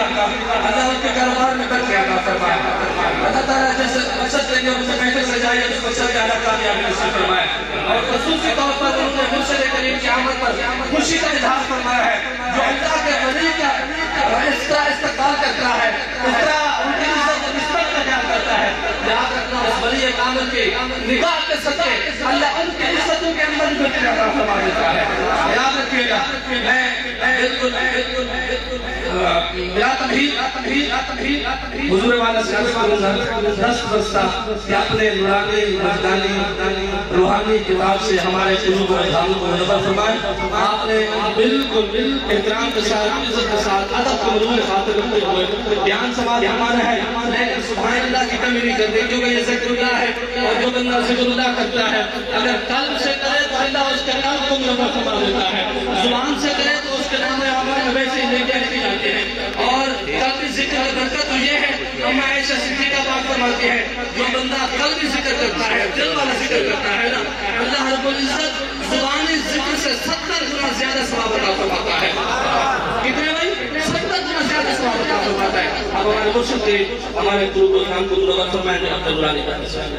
اللہ ان کے کاروبار میں برکت عطا فرمائے. اللہ تعالیٰ جیسے مقصد لے کے ان سے محفل سجائی اس مقصد میں اللہ کامیابی نصیب فرمائے. اور خصوصی طور پر انہوں نے مرشد کریم کی آمد پر خوشی کا اظہار فرمایا ہے. جو اللہ کے ولی کا اس طرح استقبال کرتا ہے, اس طرح ان کی عزت و نسبت کا خیال کرتا ہے, یاد رکھنا اس ولی کامل کی نگاہ کے صدقے اللہ ان کی عزتوں کے اندر بھی برکت عطا فرما دیتا ہے. یاد رکھیے گا, میں بالکل بلا تمہید حضور والا سے عرض کروں گا, دست بستہ کہ اپنے نورانی مجدانی روحانی کتاب سے ہمارے قلوب و اذہان کو منور فرمائے. آپ نے بالکل احترام کے ساتھ, عزت کے ساتھ, ادب کو مجموعی خاطر رکھتے ہوئے بیان سماعت ہمارا ہے, لیکن سبحان اللہ کی کمی نہیں کرتے, کیونکہ یہ ذکر اللہ ہے اور جو بندہ ذکر اللہ کرتا ہے اگر قلب سے کرے تو اللہ اس کے قلب کو منور فرما دیتا ہے, زبان سے کرے تو اس کے نام اعمال میں ویسے ہی نیکیاں لکھی جاتی ہیں. اور قلبی ذکر کی برکت تو یہ ہے, اما عائشہ صدیقہ پاک فرماتی ہے, جو بندہ قلبی ذکر کرتا ہے, دل والا ذکر کرتا ہے نا, اللہ رب العزت زبانی ذکر سے 70 گنا زیادہ ثواب عطا فرماتا ہے. کتنے بھائی؟ 70 گنا زیادہ ثواب عطا فرماتا ہے. اب ہمارے مرشد کے ہمارے قلوب و اذہان کو منور فرمائیں گے اپنے نورانی کرنے سے.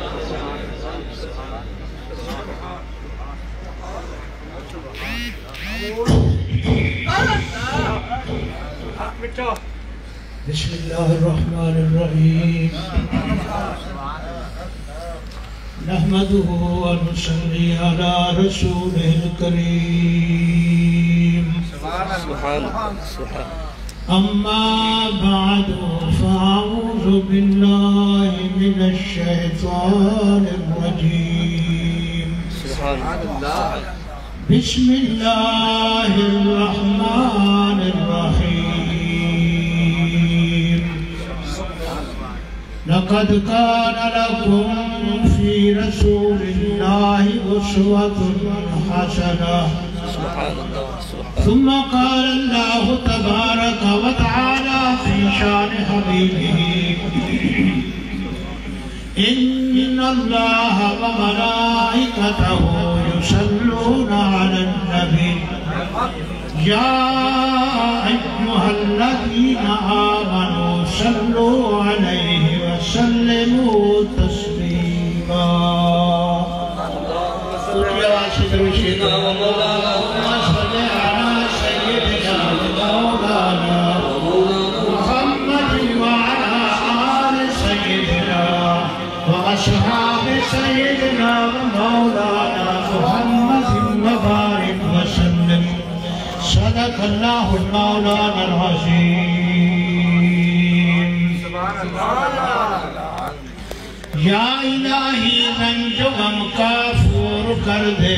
بسم اللہ الرحمن الرحیم نحمده ونصلي على رسوله الكريم اما بعد فاعوذ بالله من الشیطان الرجیم بسم اللہ الرحمن الرحیم لقد كان لكم في رسول الله أسوة حسنة. ثم قال الله تبارك وتعالى في شان حبيبه إن الله وملائكته يصلون على النبي يا أيها الذين آمنوا صلوا عليه وسلموا تسليما. يا سيدنا ومولانا صل على سيدنا ومولانا محمد وعلى آل سيدنا وأصحاب سيدنا ومولانا محمد وبارك وسلم. صدق الله المولانا العظيم. یا الہی رنج و غم کا فور کر دے,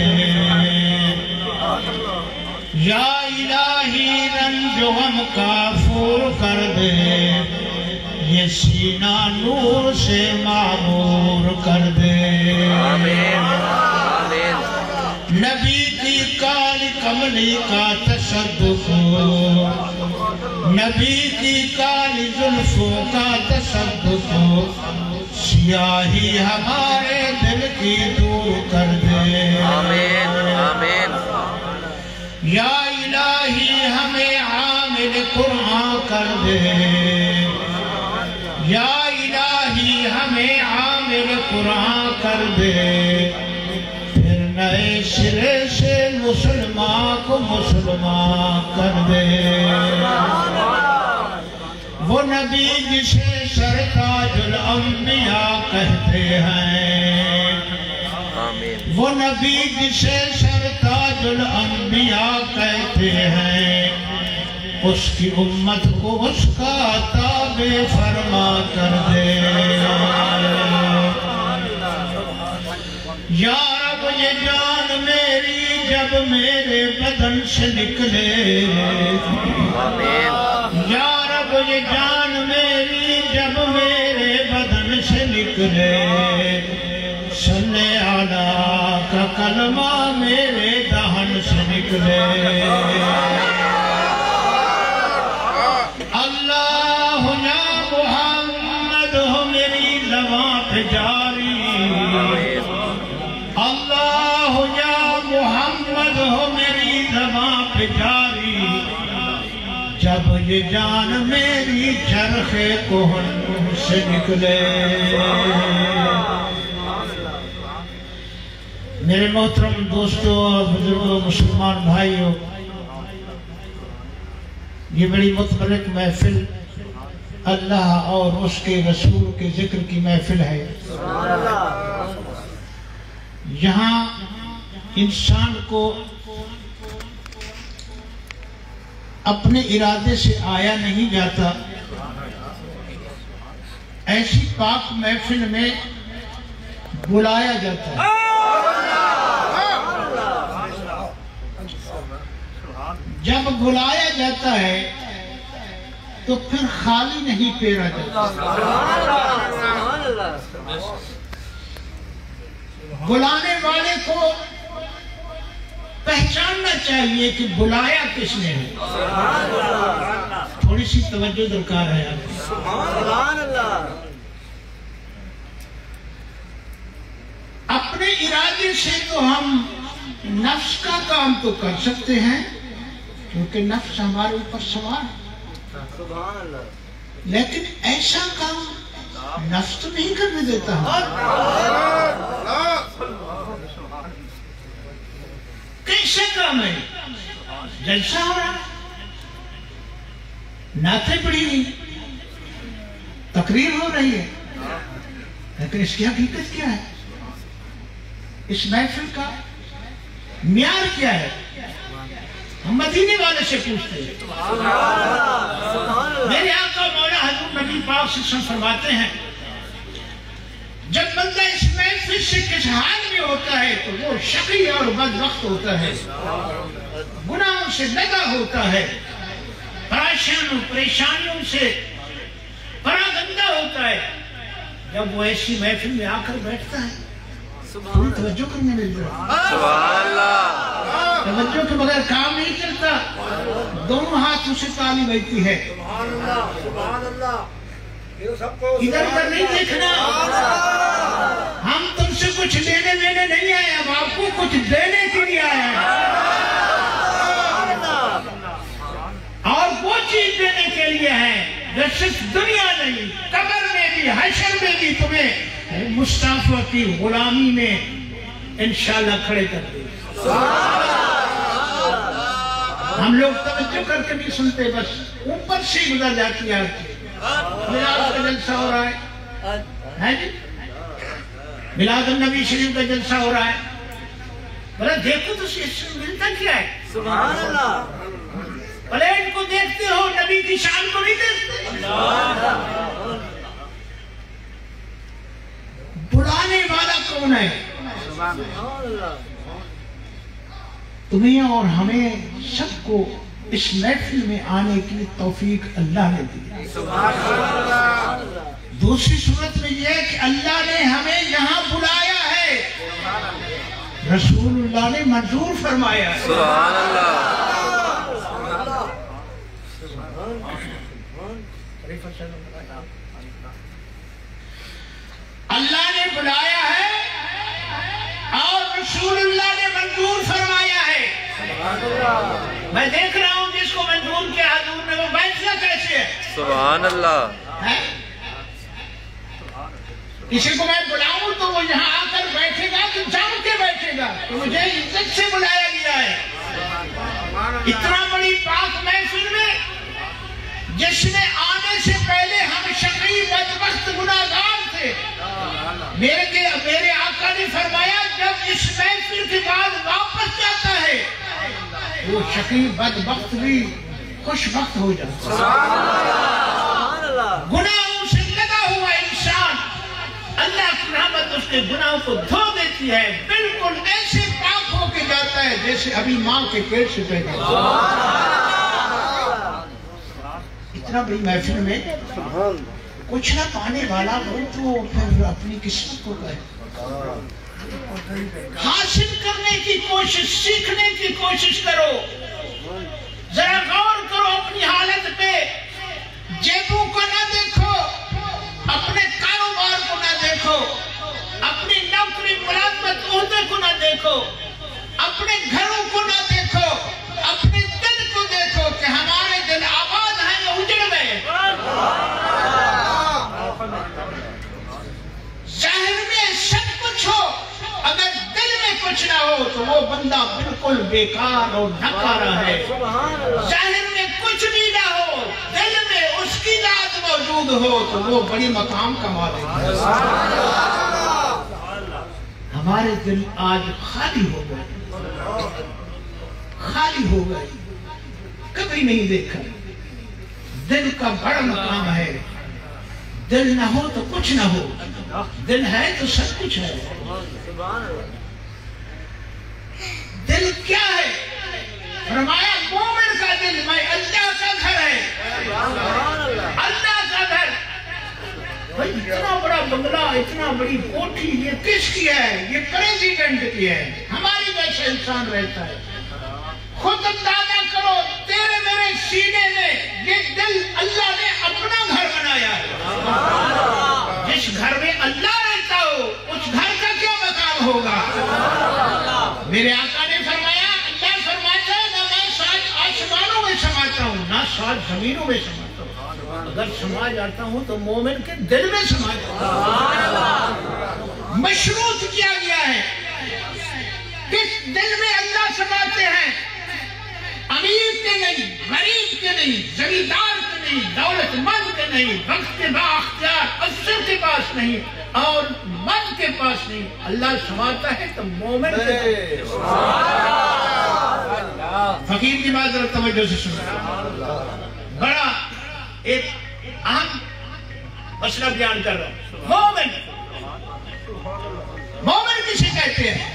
یا الہی رنج و غم کا فور کر دے, یہ سینہ نور سے معمور کر دے. نبی کی کالی کملی کا تصدق, نبی کی کالی زلفوں کا تصدق, سیاہی ہمارے دل کی دور کر دے. یا الہی ہمیں عامل قرآن کر دے, یا الہی ہمیں عامل قرآن کر دے, پھر نئے سرے سے مسلمان کو مسلمان کر دے. وہ نبی جسے سرتاج الانبیاء کہتے ہیں, وہ نبی جسے سرتاج الانبیاء کہتے ہیں, اس کی امت کو اس کا تابع فرما کر دے. یا رب یہ جان میری جب میرے بدن سے نکلے, یا رب یہ جان میری جب میرے بدن سے نکلے, صلی علیہ کا کلمہ میرے دہن سے نکلے. اللہ یا محمد ہو میری زبان پہ جاری, اللہ یا محمد ہو میری زبان پہ جاری, جب یہ جان میری چرخے کوہن سے نکلے۔ میرے محترم دوستوں اور بزرگوں مسلمان بھائیوں، یہ بڑی متبرک محفل اللہ اور اس کے رسول کے ذکر کی محفل ہے۔ یہاں انسان کو اپنے ارادے سے آیا نہیں جاتا، ایسی پاک محفل میں بلایا جاتا ہے۔ جب بلایا جاتا ہے تو پھر خالی نہیں پھیرا جاتا۔ بلانے والے کو پہچاننا چاہیے کہ بلایا کس نے ہے۔ تھوڑی سی توجہ درکار ہے آپ کو۔ اپنے ارادے سے تو ہم نفس کا کام تو کر سکتے ہیں کیونکہ نفس ہمارے اوپر سوار ہے، لیکن ایسا کام نفس تو نہیں کرنے دیتا ہم۔ کیسا کام ہے؟ جلسہ ہو رہا، نعتیں پڑھی گئی، تقریر ہو رہی ہے، لیکن اس کی حقیقت کیا ہے؟ اس محفل کا معیار کیا ہے؟ ہم مدینے والے سے پوچھتے ہیں۔ میرے آقا مولا حضور نبی پاک سے فرماتے ہیں جب بندہ اس محفل سے کس حال میں ہوتا ہے تو وہ شقی اور بدبخت ہوتا ہے، گناہوں سے لگا ہوتا ہے، پریشانیوں سے پراگندہ ہوتا ہے۔ جب وہ ایسی محفل میں آ کر بیٹھتا ہے پوری توجہ کرنے ملتا ہے، توجہ کے بغیر کام نہیں چلتا، دونوں ہاتھوں سے تالی بجتی ہے۔ ادھر ادھر نہیں دیکھنا، ہم تم سے کچھ لینے دینے نہیں آئے، ہم آپ کو کچھ دینے کے لیے آئے ہیں، اور وہ چیز دینے کے لیے ہے جو صرف دنیا نہیں، قبر میں بھی حشر میں بھی تمہیں مصطفیٰ کی غلامی میں انشاءاللہ کھڑے کر دے۔ ہم لوگ توجہ کر کے نہیں سنتے، بس اوپر سے گزر جاتی ہے۔ میلاد کا جلسہ ہو رہا ہے جی، میلاد النبی شریف کا جلسہ ہو رہا ہے، بھلا دیکھو تو اس سے ملتا کیا ہے؟ سبحان اللہ۔ پلیٹ کو دیکھتے ہو، نبی کی شان کو نہیں دیکھتے۔ بلانے والا کون ہے؟ تمہیں اور ہمیں سب کو اس محفل میں آنے کی توفیق اللہ نے دی۔ دوسری صورت میں یہ ہے کہ اللہ نے ہمیں یہاں بلایا ہے، رسول اللہ نے منظور فرمایا ہے۔ سبحان اللہ۔ اللہ نے بلایا ہے اور رسول اللہ نے منظور فرمایا ہے۔ میں دیکھ رہا ہوں جس کو منظور کیا حضور نے، وہ بیٹھنا کیسے ہے؟ سبحان اللہ۔ کسی کو میں بلاؤں تو وہ یہاں آ کر بیٹھے گا کہ جام کے بیٹھے گا، تو مجھے عزت سے بلایا گیا ہے۔ اتنا بڑی پاک محفل میں جس نے آنے سے پہلے ہم شقی بدبخت گناہگار تھے، میرے آقا نے فرمایا جب اس محفل کے بعد واپس جاتا ہے وہ شقی بدبخت بھی خوش بخت ہو جاتا ہے۔ گناہوں سے لگا ہوا انسان، اللہ کی رحمت اس کے گناہوں کو دھو دیتی ہے، بالکل ایسے پاک ہو کے جاتا ہے جیسے ابھی ماں کے پیٹ سے پیدا ہوا۔ اتنا بڑی محفل میں کچھ نہ پانے والا ہو تو پھر اپنی قسمت کو کہے، حاصل کرنے کی کوشش، سیکھنے کی کوشش کرو، ذرا غور کرو اپنی حالت پہ، جیبوں کو نہ دیکھو، اپنے کاروبار کو نہ دیکھو، اپنی نوکری ملازمت عہدے کو نہ دیکھو، اپنے گھروں کو نہ دیکھو، اپنے دل کو دیکھو کہ ہمارے دل آباد ہیں بندہ بالکل بیکار اور ناکارہ ہے. ظاہر میں کچھ بھی نہ ہو، دل میں اس کی ذات موجود ہو تو وہ بڑی مقام کما لے گا. ہمارے دل آج خالی ہو گئے، خالی ہو گئے. کبھی نہیں دیکھا. دل کا بڑا مقام ہے. دل نہ ہو تو کچھ نہ ہو، دل ہے تو سب کچھ ہے. دل کیا ہے؟ فرمایا مومن کا دل میں اللہ کا گھر ہے. اللہ کا گھر. بھائی اتنا بڑا بنگلہ، اتنا بڑی کوٹھی یہ کس کی ہے؟ یہ پریزیڈنٹ کی ہے. ہماری جیسے انسان رہتا ہے. خود اندازہ کرو تیرے میرے سینے میں یہ دل اللہ نے اپنا گھر بنایا ہے. جس گھر میں اللہ رہتا ہو اس گھر کا کیا مقام ہوگا؟ میرے آقا نے فرمایا، اللہ فرماتا ہے نہ میں ساج آسمانوں میں سماتا ہوں نہ ساج زمینوں میں سماتا ہوں. اگر سما جاتا ہوں تو مومن کے دل میں سما جاتا ہوں. مشروط کیا گیا ہے کس دل میں اللہ سماتے ہیں. امیر کے نہیں، غریب کے نہیں، زمیندار کے نہیں، دولت مند کے نہیں، وقت کے با اختیار افسر کے پاس نہیں اور مرد کے پاس نہیں. اللہ سماتا ہے تو مومن کے. فقیر کی بات ذرا توجہ سے سنو. بڑا ایک اہم مسئلہ بیان کر رہا ہوں. مومن کسے کہتے ہیں؟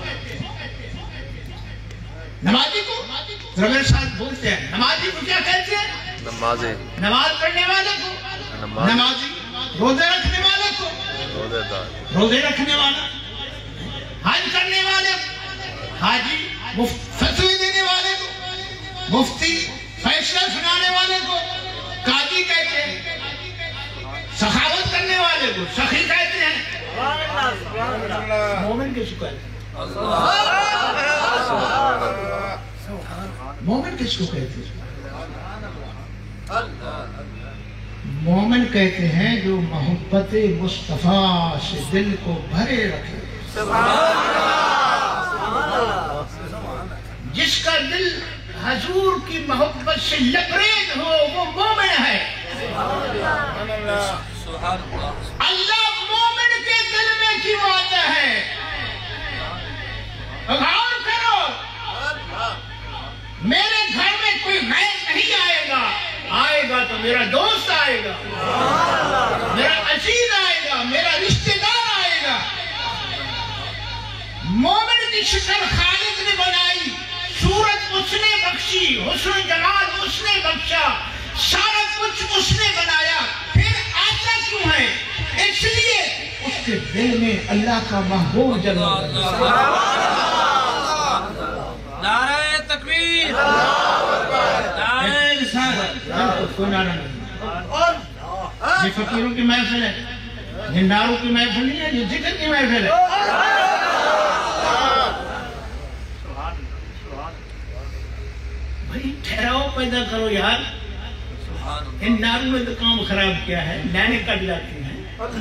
نمازی کو میرے ساتھ بولتے ہیں. نمازی کو کیا کہتے ہیں؟ نمازی. نماز پڑھنے والے کو نمازی. روزے رکھنے والے کو روزے رکھنے والا. حج کرنے والے کو حاجی. فتوی دینے والے کو مفتی. فیصلہ سنانے والے کو قاضی کہتے ہیں. سخاوت کرنے والے کو سخی کہتے ہیں. مومن کس کو کہتے ہیں؟ مومن کس کو کہتے ہیں؟ مومن کہتے ہیں جو محبت مصطفیٰ سے دل کو بھرے رکھے. جس کا دل حضور کی محبت سے لبریز ہو وہ مومن ہے. اللہ مومن کے دل میں کیوں آتا ہے؟ غور کرو. میرے گھر میں کوئی غیر نہیں آئے گا. آئے گا تو میرا دوست آئے گا، میرا عزیز آئے گا، میرا رشتہ دار آئے گا. مومن کی شکل خالق نے بنائی، صورت اس نے بخشی، حسن جمال اس نے بخشا، سارا کچھ اس نے بنایا. پھر آتا کیوں ہے؟ اس لیے اس کے دل میں اللہ کا محبوب جلوہ ہے. نعرہ تکبیر، نعرہ رسالت. کوئی نعرہ نہیں. یہ فقیروں کی محفل ہے، جھنڈاروں کی محفل نہیں ہے، یہ ذکر کی محفل ہے. بھائی ٹھہراؤ پیدا کرو یار. ان ناروں نے تو کام خراب کیا ہے، نانے کٹ جاتی ہیں.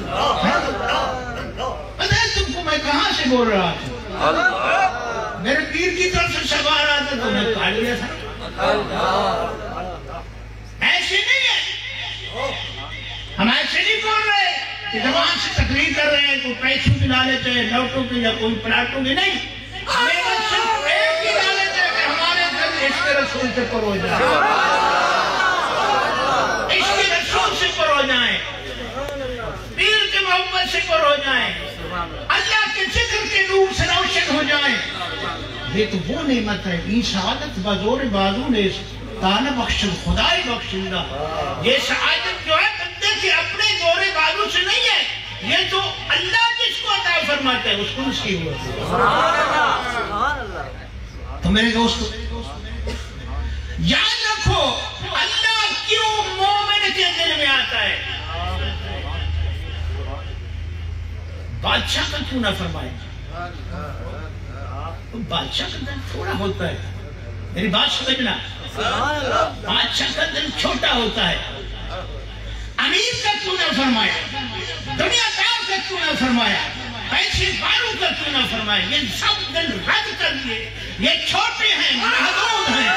پتہ ہے تم کو میں کہاں سے بول رہا تھا؟ میرے پیر کی طرف سے شبہ رہا تھا تو میں کاٹ لیا تھا. ایسے نہیں ہے. ہم ایسے نہیں بول رہے کہ زبان سے تقریر کر رہے ہیں، کوئی پیسوں کی لالچ ہے، نوٹوں کی یا کوئی پلاٹوں کی نہیں. میرا صرف ایک کی لالچ ہے کہ ہمارے دل اس کے رسول سے پر ہو جائے، اس کے رسول سے پر ہو جائیں، پیر کے محبت سے پر ہو جائیں، اللہ کے ذکر کے نور سے روشن ہو جائیں. یہ تو وہ نعمت ہے. یہ سعادت بزور بازو نے تانا بخشن خدای بخشندہ. یہ سعادت جو ہے بندے کے اپنے زور بازو سے نہیں ہے، یہ تو اللہ جس کو عطا فرماتا ہے اس کو نصیب ہوتا ہے. تو میرے دوستو یاد رکھو اللہ کیوں مومن کے دل میں آتا ہے. بادشاہ کا کیوں نہ فرمائے؟ بادشاہ کا دل تھوڑا ہوتا ہے. میری بات سمجھنا. بادشاہ کا دل چھوٹا ہوتا ہے. امیر کا کیوں نہ فرمایا؟ دنیا دار کا کیوں نہ فرمایا؟ पैसे वालों का क्यों ना फरमाए, ये सब दिल रद्द कर दिए, ये छोटे हैं, महदूद हैं।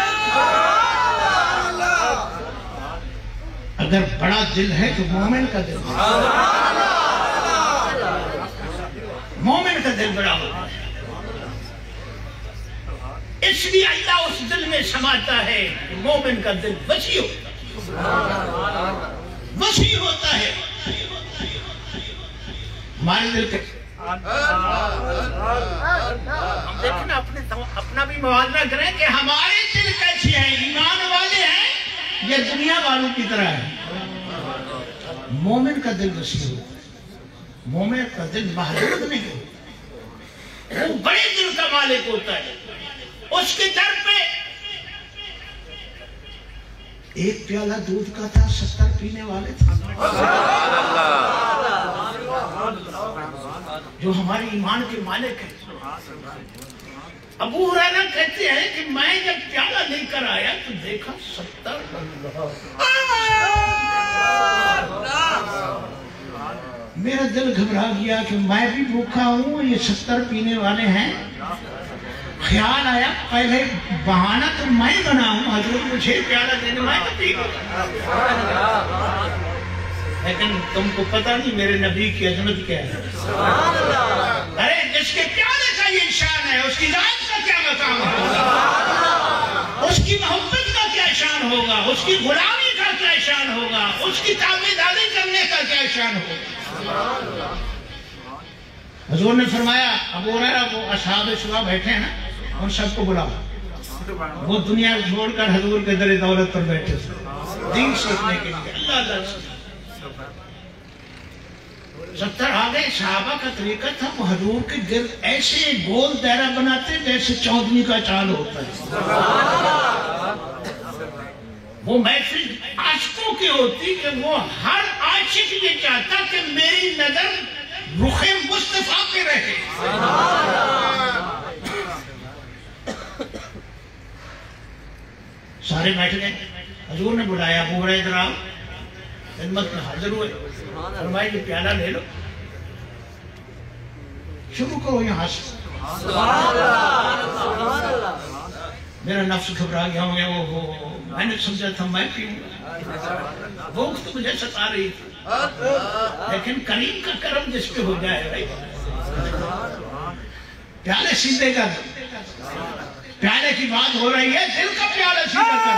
अगर बड़ा दिल है तो मोमिन का दिल, मोमिन का दिल बड़ा होता है, इसलिए अल्लाह उस दिल में समाता है। मोमिन का दिल वसी होता है, वसी होता है। हमारे दिल के हम देखें ना, अपना भी मुआवजा करें कि हमारे दिल कैसे हैं, ईमान वाले हैं या दुनिया वालों की तरह है। मोमिन का दिल वसी होता है, मोमिन का दिल महदूद नहीं होता, वो बड़े दिल का मालिक होता है। उसके दर पे एक प्याला दूध का था, 70 पीने वाले थे। जो हमारे ईमान के मालिक है। अबू हुरैरा कहते हैं कि मैं जब प्याला लेकर आया तो देखा 70। मेरा दिल घबरा गया कि मैं भी भूखा हूं, ये 70 पीने वाले हैं। ख्याल आया पहले बहाना तो मैं बनाऊं, हजरत मुझे प्याला देने, मैं तो पी लूं। लेकिन तुमको पता नहीं मेरे नबी की अजमत क्या है। अरे जिसके प्याले का ये शान है, उसकी जात का क्या मकाम होगा, उसकी मोहब्बत का क्या शान होगा, उसकी गुलामी का क्या शान होगा, उसकी ताबेदारी करने का क्या शान होगा। हुजूर ने फरमाया, अबू हुरैरा वो असहाब सुबह बैठे हैं ना, उन सबको बुलाओ। वो दुनिया छोड़कर हुजूर के दर दौलत पर बैठे थे, दीन सीखने के लिए। अल्लाह अल्लाह 70 आ गए। सहाबा का तरीका था, वो हुजूर के गिर्द ऐसे गोल दायरा बनाते जैसे चौधरी का चाल होता है। वो महफिल आशिकों की होती कि वो हर आशिक ये चाहता कि मेरी नजर रुखे मुस्तफा पे रहे। सारे बैठ गए। हुजूर ने बुलाया, अबू हुरैरा इधर आओ। खिदमत में हाजिर हुए, फरमाया ये प्याला ले लो, शुरू करो यहाँ से। मेरा नफ्स घबरा गया हो गया, वो मैंने समझा था मैं पीऊंगा, भूख तो मुझे सता रही थी, लेकिन करीम का करम जिस पे हो जाए भाई। प्याले सीधे कर, प्याले की बात हो रही है, दिल का प्याला सीधा कर।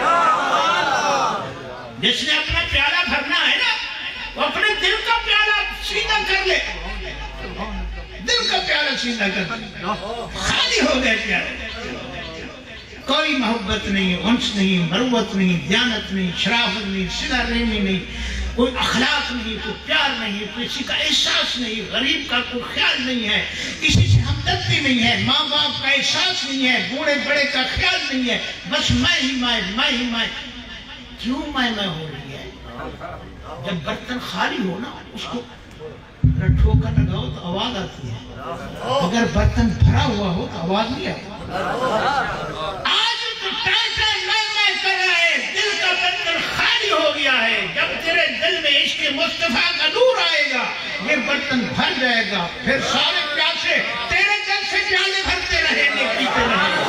जिसने अपना प्याला भरना है ना, वो अपने दिल का प्याला सीधा कर ले, दिल का प्याला सीधा कर, खाली हो गए प्याले। कोई मोहब्बत नहीं, उन्स नहीं, मरुवत नहीं, दयानत नहीं, शराफत नहीं, सिला रहमी नहीं, कोई अखलाक नहीं, कोई प्यार नहीं, किसी का एहसास नहीं, गरीब का कोई ख्याल नहीं है, किसी से हमदर्दी नहीं है, माँ बाप का एहसास नहीं है, बूढ़े बड़े का ख्याल नहीं है, बस मैं ही मैं। क्यों मैं हो रही है? जब बर्तन खाली हो ना, उसको ठोकर लगाओ तो आवाज आती है, अगर बर्तन भरा हुआ हो तो आवाज नहीं आती। आज तो मैं कर रहा है, दिल का बर्तन खाली हो गया है। जब तेरे दिल में इश्क मुस्तफा का नूर आएगा, ये बर्तन भर जाएगा, फिर सारे प्यासे तेरे दिल से प्याले भरते रहेंगे, पीते रहेंगे,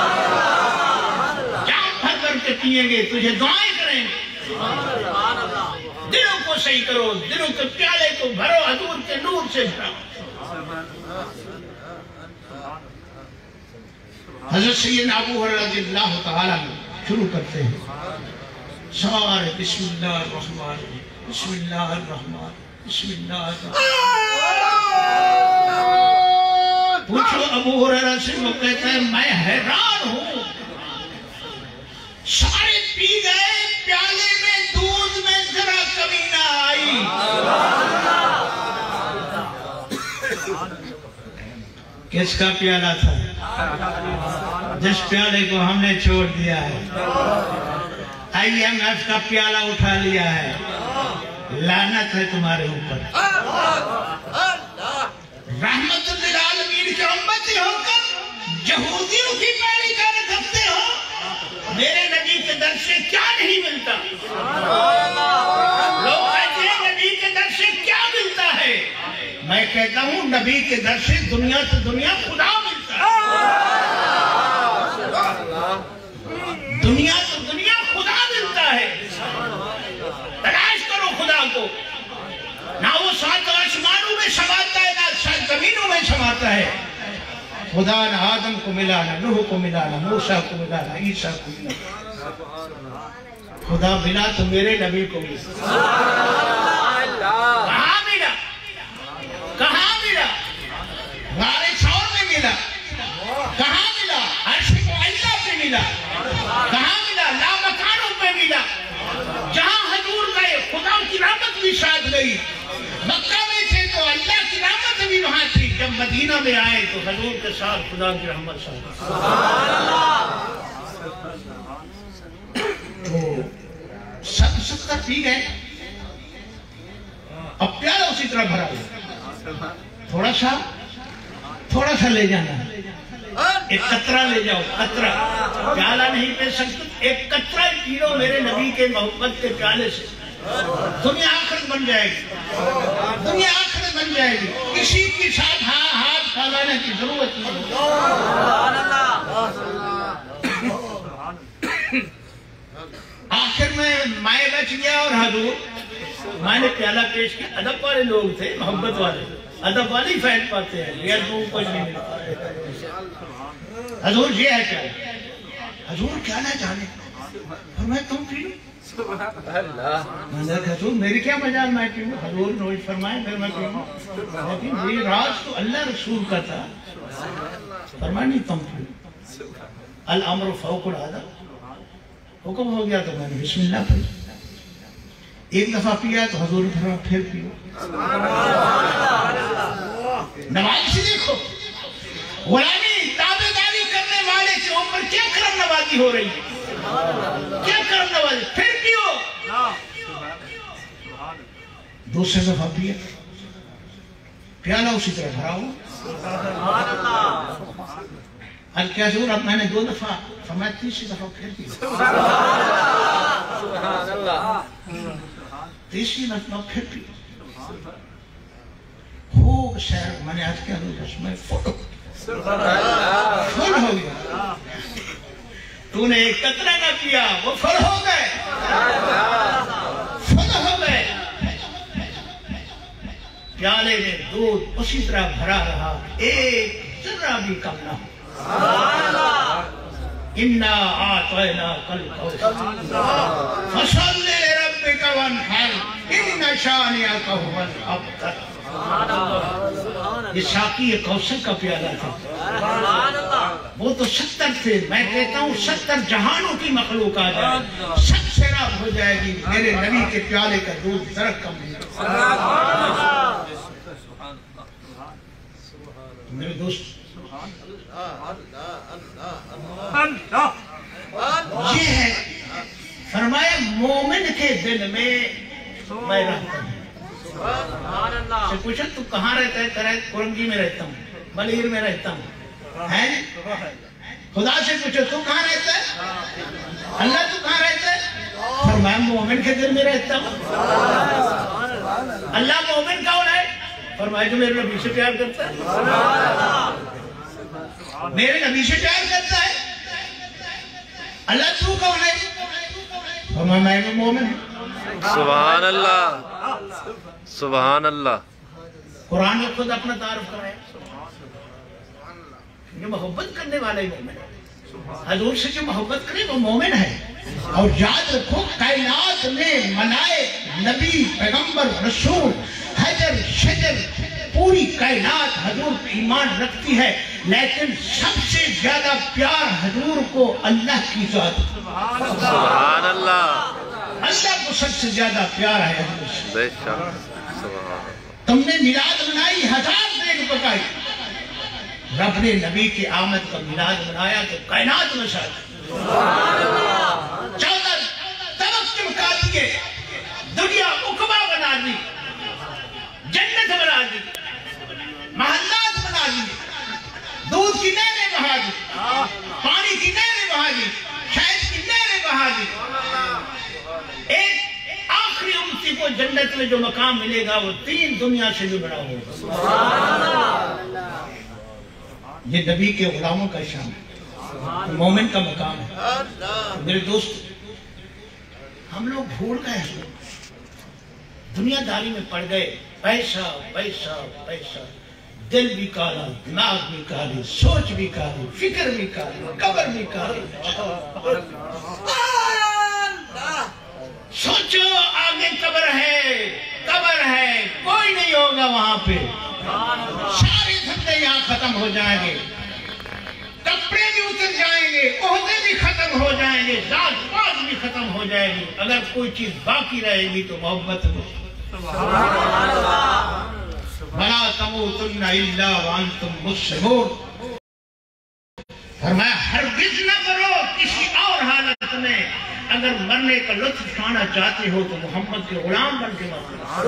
जाम भर करके पिएंगे, तुझे दुआएं करेंगे। दिलों को सही करो, दिलों के प्याले को भरो, हुजूर के नूर से भरो। हज़रत सैयदना अबू हुरैरा रज़ियल्लाहु तआला शुरू करते हैं सारे बिस्मिल्लाहिर्रहमान बिस्मिल्लाहिर्रहमान बिस्मिल्लाहिर्रहमान। पूछो अबू हुरैरा से, वो कहता है मैं हैरान हूं, सारे पी गए, प्याले में दूध में जरा कमी ना आई। किसका प्याला था? जिस प्याले को हमने छोड़ दिया है। IMF का प्याला उठा लिया है, लानत है तुम्हारे ऊपर। रहमतुल आलमीन के उम्मती होकर यहूदियों की पैरवी कर सकते हो। मेरे नबी के दर से क्या नहीं मिलता? लोग कहते हैं नबी के दर से क्या मिलता है? मैं کہتا ہوں نبی کے در سے دنیا سے دنیا خدا ملتا ہے، دنیا سے دنیا خدا ملتا ہے۔ تلاش کرو خدا کو، نہ وہ سات آسمانوں میں سماتا ہے نہ سات زمینوں میں سماتا ہے۔ خدا نہ آدم کو ملا، نہ نوح کو ملا، نہ موسیٰ کو ملا، نہ عیسیٰ کو ملا۔ خدا ملا تو میرے نبی کو ملا۔ کہاں ملا؟ کہاں ملا؟ غار ثور میں ملا۔ کہاں ملا؟ عرش معلیٰ پہ ملا۔ کہاں ملا؟ لامکانوں پہ ملا۔ جہاں حضور گئے خدا کی رحمت بھی ساتھ گئی۔ مکہ میں تھے تو اللہ کی رحمت بھی وہاں تھی، جب مدینہ میں آئے تو حضور کے ساتھ خدا کی رحمت ساتھ۔ تو سب ستر پی گئے، اب پیالہ اسی طرح بھرا ہوا، تھوڑا سا لے جانا، ایک قطرہ لے جاؤ، قطرہ پیالہ نہیں پی سکتے، ایک قطرہ پی لو میرے نبی کے محبت کے پیالے سے، دنیا آخرت بن جائے گی، دنیا آخرت بن جائے گی، کسی کے ساتھ ہاتھ پھیلانے کی ضرورت نہیں۔ آخر میں مائے بچ گیا اور حضور مائے نے پیالہ پیش کیا۔ ادب والے لوگ تھے، محبت والے، ادب والی فائد پاتے ہیں، یہ لوگ کچھ نہیں ملتا۔ حضور یہ ہے کیا؟ حضور کیا نہ جانے، فرمایا تم پیو۔ میں نے کہا حضور میری کیا مجال میں پیوں؟ حضور نے فرمایا پھر میں پیوں، لیکن یہ راز تو اللہ رسول کا تھا۔ فرمایا نہیں تم پیو، الامر فوق العادہ، حکم ہو گیا تو میں نے بسم اللہ پڑھی، ایک دفعہ پیا تو حضور نے فرمایا پھر پیو۔ نواز سے دیکھو، غلامی تابعداری کرنے والے کے اوپر کیا کرم نوازی ہو رہی ہے، کیا کرم نوازی، پھر پیو۔ دوسرے دفعہ پیا، پیالہ اسی طرح بھرا ہوا۔ کیا حضور اب میں نے 2 دفعہ فرمایا، تیسری دفعہ پھر پیا، تیسری دفعہ پھر پیا۔ خوب شہر میں نے آج کیا حضور بس میں فل ہو گیا، تو نے ایک قطرہ نہ پیا وہ فل ہو گئے، فل ہو گئے۔ پیالے میں دودھ اسی طرح بھرا رہا، ایک ذرہ بھی کم نہ ہو۔ اِنَّا أَعْطَيْنَاكَ الْكَوْثَرَ فَصَلِّ لِرَبِّكَ وَانْحَرْ إِنَّ شَانِئَكَ هُوَ الْأَبْتَرُ۔ یہ ساقی کوثر کا پیالہ تھا، وہ تو 70 تھے، میں کہتا ہوں 70 جہانوں کی مخلوق آ جائے، سب سیراب ہو جائے گی، میرے نبی کے پیالے کا دودھ ذرا کم نہیں۔ میرے دوست یہ ہے، فرمایا مومن کے دل میں میں رہتا ہوں۔ سے پوچھا تو کہاں رہتا ہے؟ کرائے کورنگی میں رہتا ہوں، بلیر میں رہتا ہوں۔ خدا سے پوچھو تو کہاں رہتا ہے؟ اللہ تو کہاں رہتا ہے؟ فرمایا مومن کے دل میں رہتا ہوں۔ اللہ مومن کون ہے؟ فرمایا جو میرے نبی سے پیار کرتا ہے، میرے نبی سے پیار کرتا ہے۔ اللہ تو کون ہے؟ فرمایا میں مومن ہوں۔ سبحان اللہ، سبحان اللہ۔ قرآن نے خود اپنا تعارف کرایا، جو محبت کرنے والے مومن ہے، حضور سے جو محبت کرے وہ مومن ہے۔ اور یاد رکھو کائنات میں منائے نبی پیغمبر رسول حجر شجر پوری کائنات حضور پہ ایمان رکھتی ہے، لیکن سب سے زیادہ پیار حضور کو اللہ کی ذات، سبحان اللہ، اللہ کو سب سے زیادہ پیار ہے حضور سے۔ بے شک، سبحان۔ تم نے میلاد منائی، 1000 دیگ پکائی، رب نے نبی کی آمد کا میلاد منایا تو کائنات میں شاید 14 طبق چمکا دیے، دنیا عقبہ بنا دی، جنت بنا دی، محلات بنا دی، دودھ کی نہریں بہا دی، پانی کی نہریں بہا دی، شہد کی نہریں بہا دی۔ ایک آخری امتی کو को जन्नत में जो मकाम मिलेगा वो 3 दुनिया से भी बड़ा होगा। ये नबी के गुलामों का शान है, मोमिन का मकाम है। मेरे दोस्त, हम लोग भूल गए हैं, दुनियादारी में पड़ गए। पैसा पैसा पैसा, दिल भी काला, दिमाग भी काली, सोच भी काली, फिक्र भी काली, कब्र भी काली। सोचो आगे कब्र है, कोई नहीं होगा वहां पे। सारे धंधे यहाँ खत्म हो जाएंगे, कपड़े भी उतर जाएंगे, ओहदे भी खत्म हो जाएंगे, जात पात भी खत्म हो जाएगी। अगर कोई चीज बाकी रहेगी तो मोहब्बत में। वला तमूतुन्ना इल्ला व अंतुम मुस्लिमून। फरमाया हरगिज़ न करो किसी और हालत में, अगर मरने का लुत्फ उठाना चाहते हो तो मोहम्मद के गुलाम बन के मरो।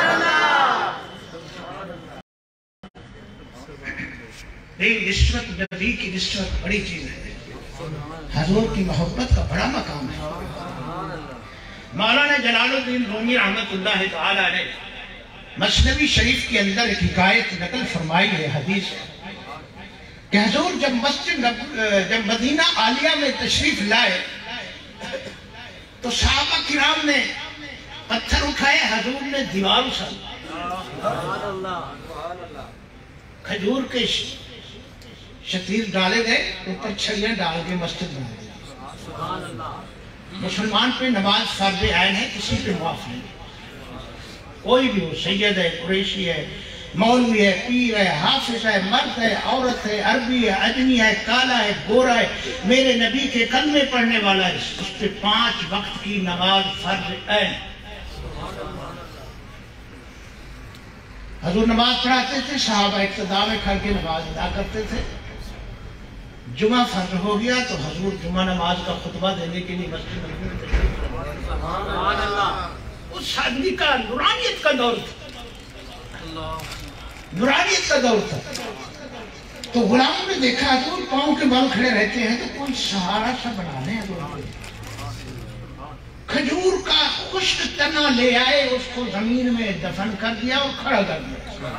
रिश्वत, नबी की रिश्वत बड़ी चीज है। हजूर की मोहब्बत का बड़ा मकाम है। मौलाना जलालुद्दीन रूमी रहमतुल्लाह तआला ने मसनवी शरीफ के अंदर एक हिकायत नकल फरमाई है, हदीस है कि हजूर जब मदीना आलिया में तशरीफ लाए तो सहाबा किराम ने पत्थर उठाए, हजूर ने दीवार उछाली। खजूर के शतीर डाले गए, ऊपर छड़ियां डाल के मस्जिद बना दी। मुसलमान पे नमाज फर्ज आयन है, किसी पे माफ नहीं। कोई भी हो, सैयद है, कुरैशी है, मौलवी है, पीर है, हाफिज है, मर्द है, औरत है, अरबी है, अजमी है, काला है, गोरा है, मेरे नबी के कलमे पढ़ने वाला है, उस पे 5 वक्त की नमाज फर्ज है। हजूर नमाज पढ़ाते थे, सहाबा इक्तदा में खड़ के नमाज अदा करते थे। जुमा फर्ज हो गया तो हजूर जुमा नमाज का खुतबा देने के लिए मस्जिद में उस आदमी का नूरानियत का दौर था, नूरानियत का दौर था। तो गुलामों ने देखा हजूर पांव के बल खड़े रहते हैं तो कोई सहारा सा बना लें। खजूर का खुश्क तना ले आए, उसको जमीन में दफन कर दिया और खड़ा कर दिया।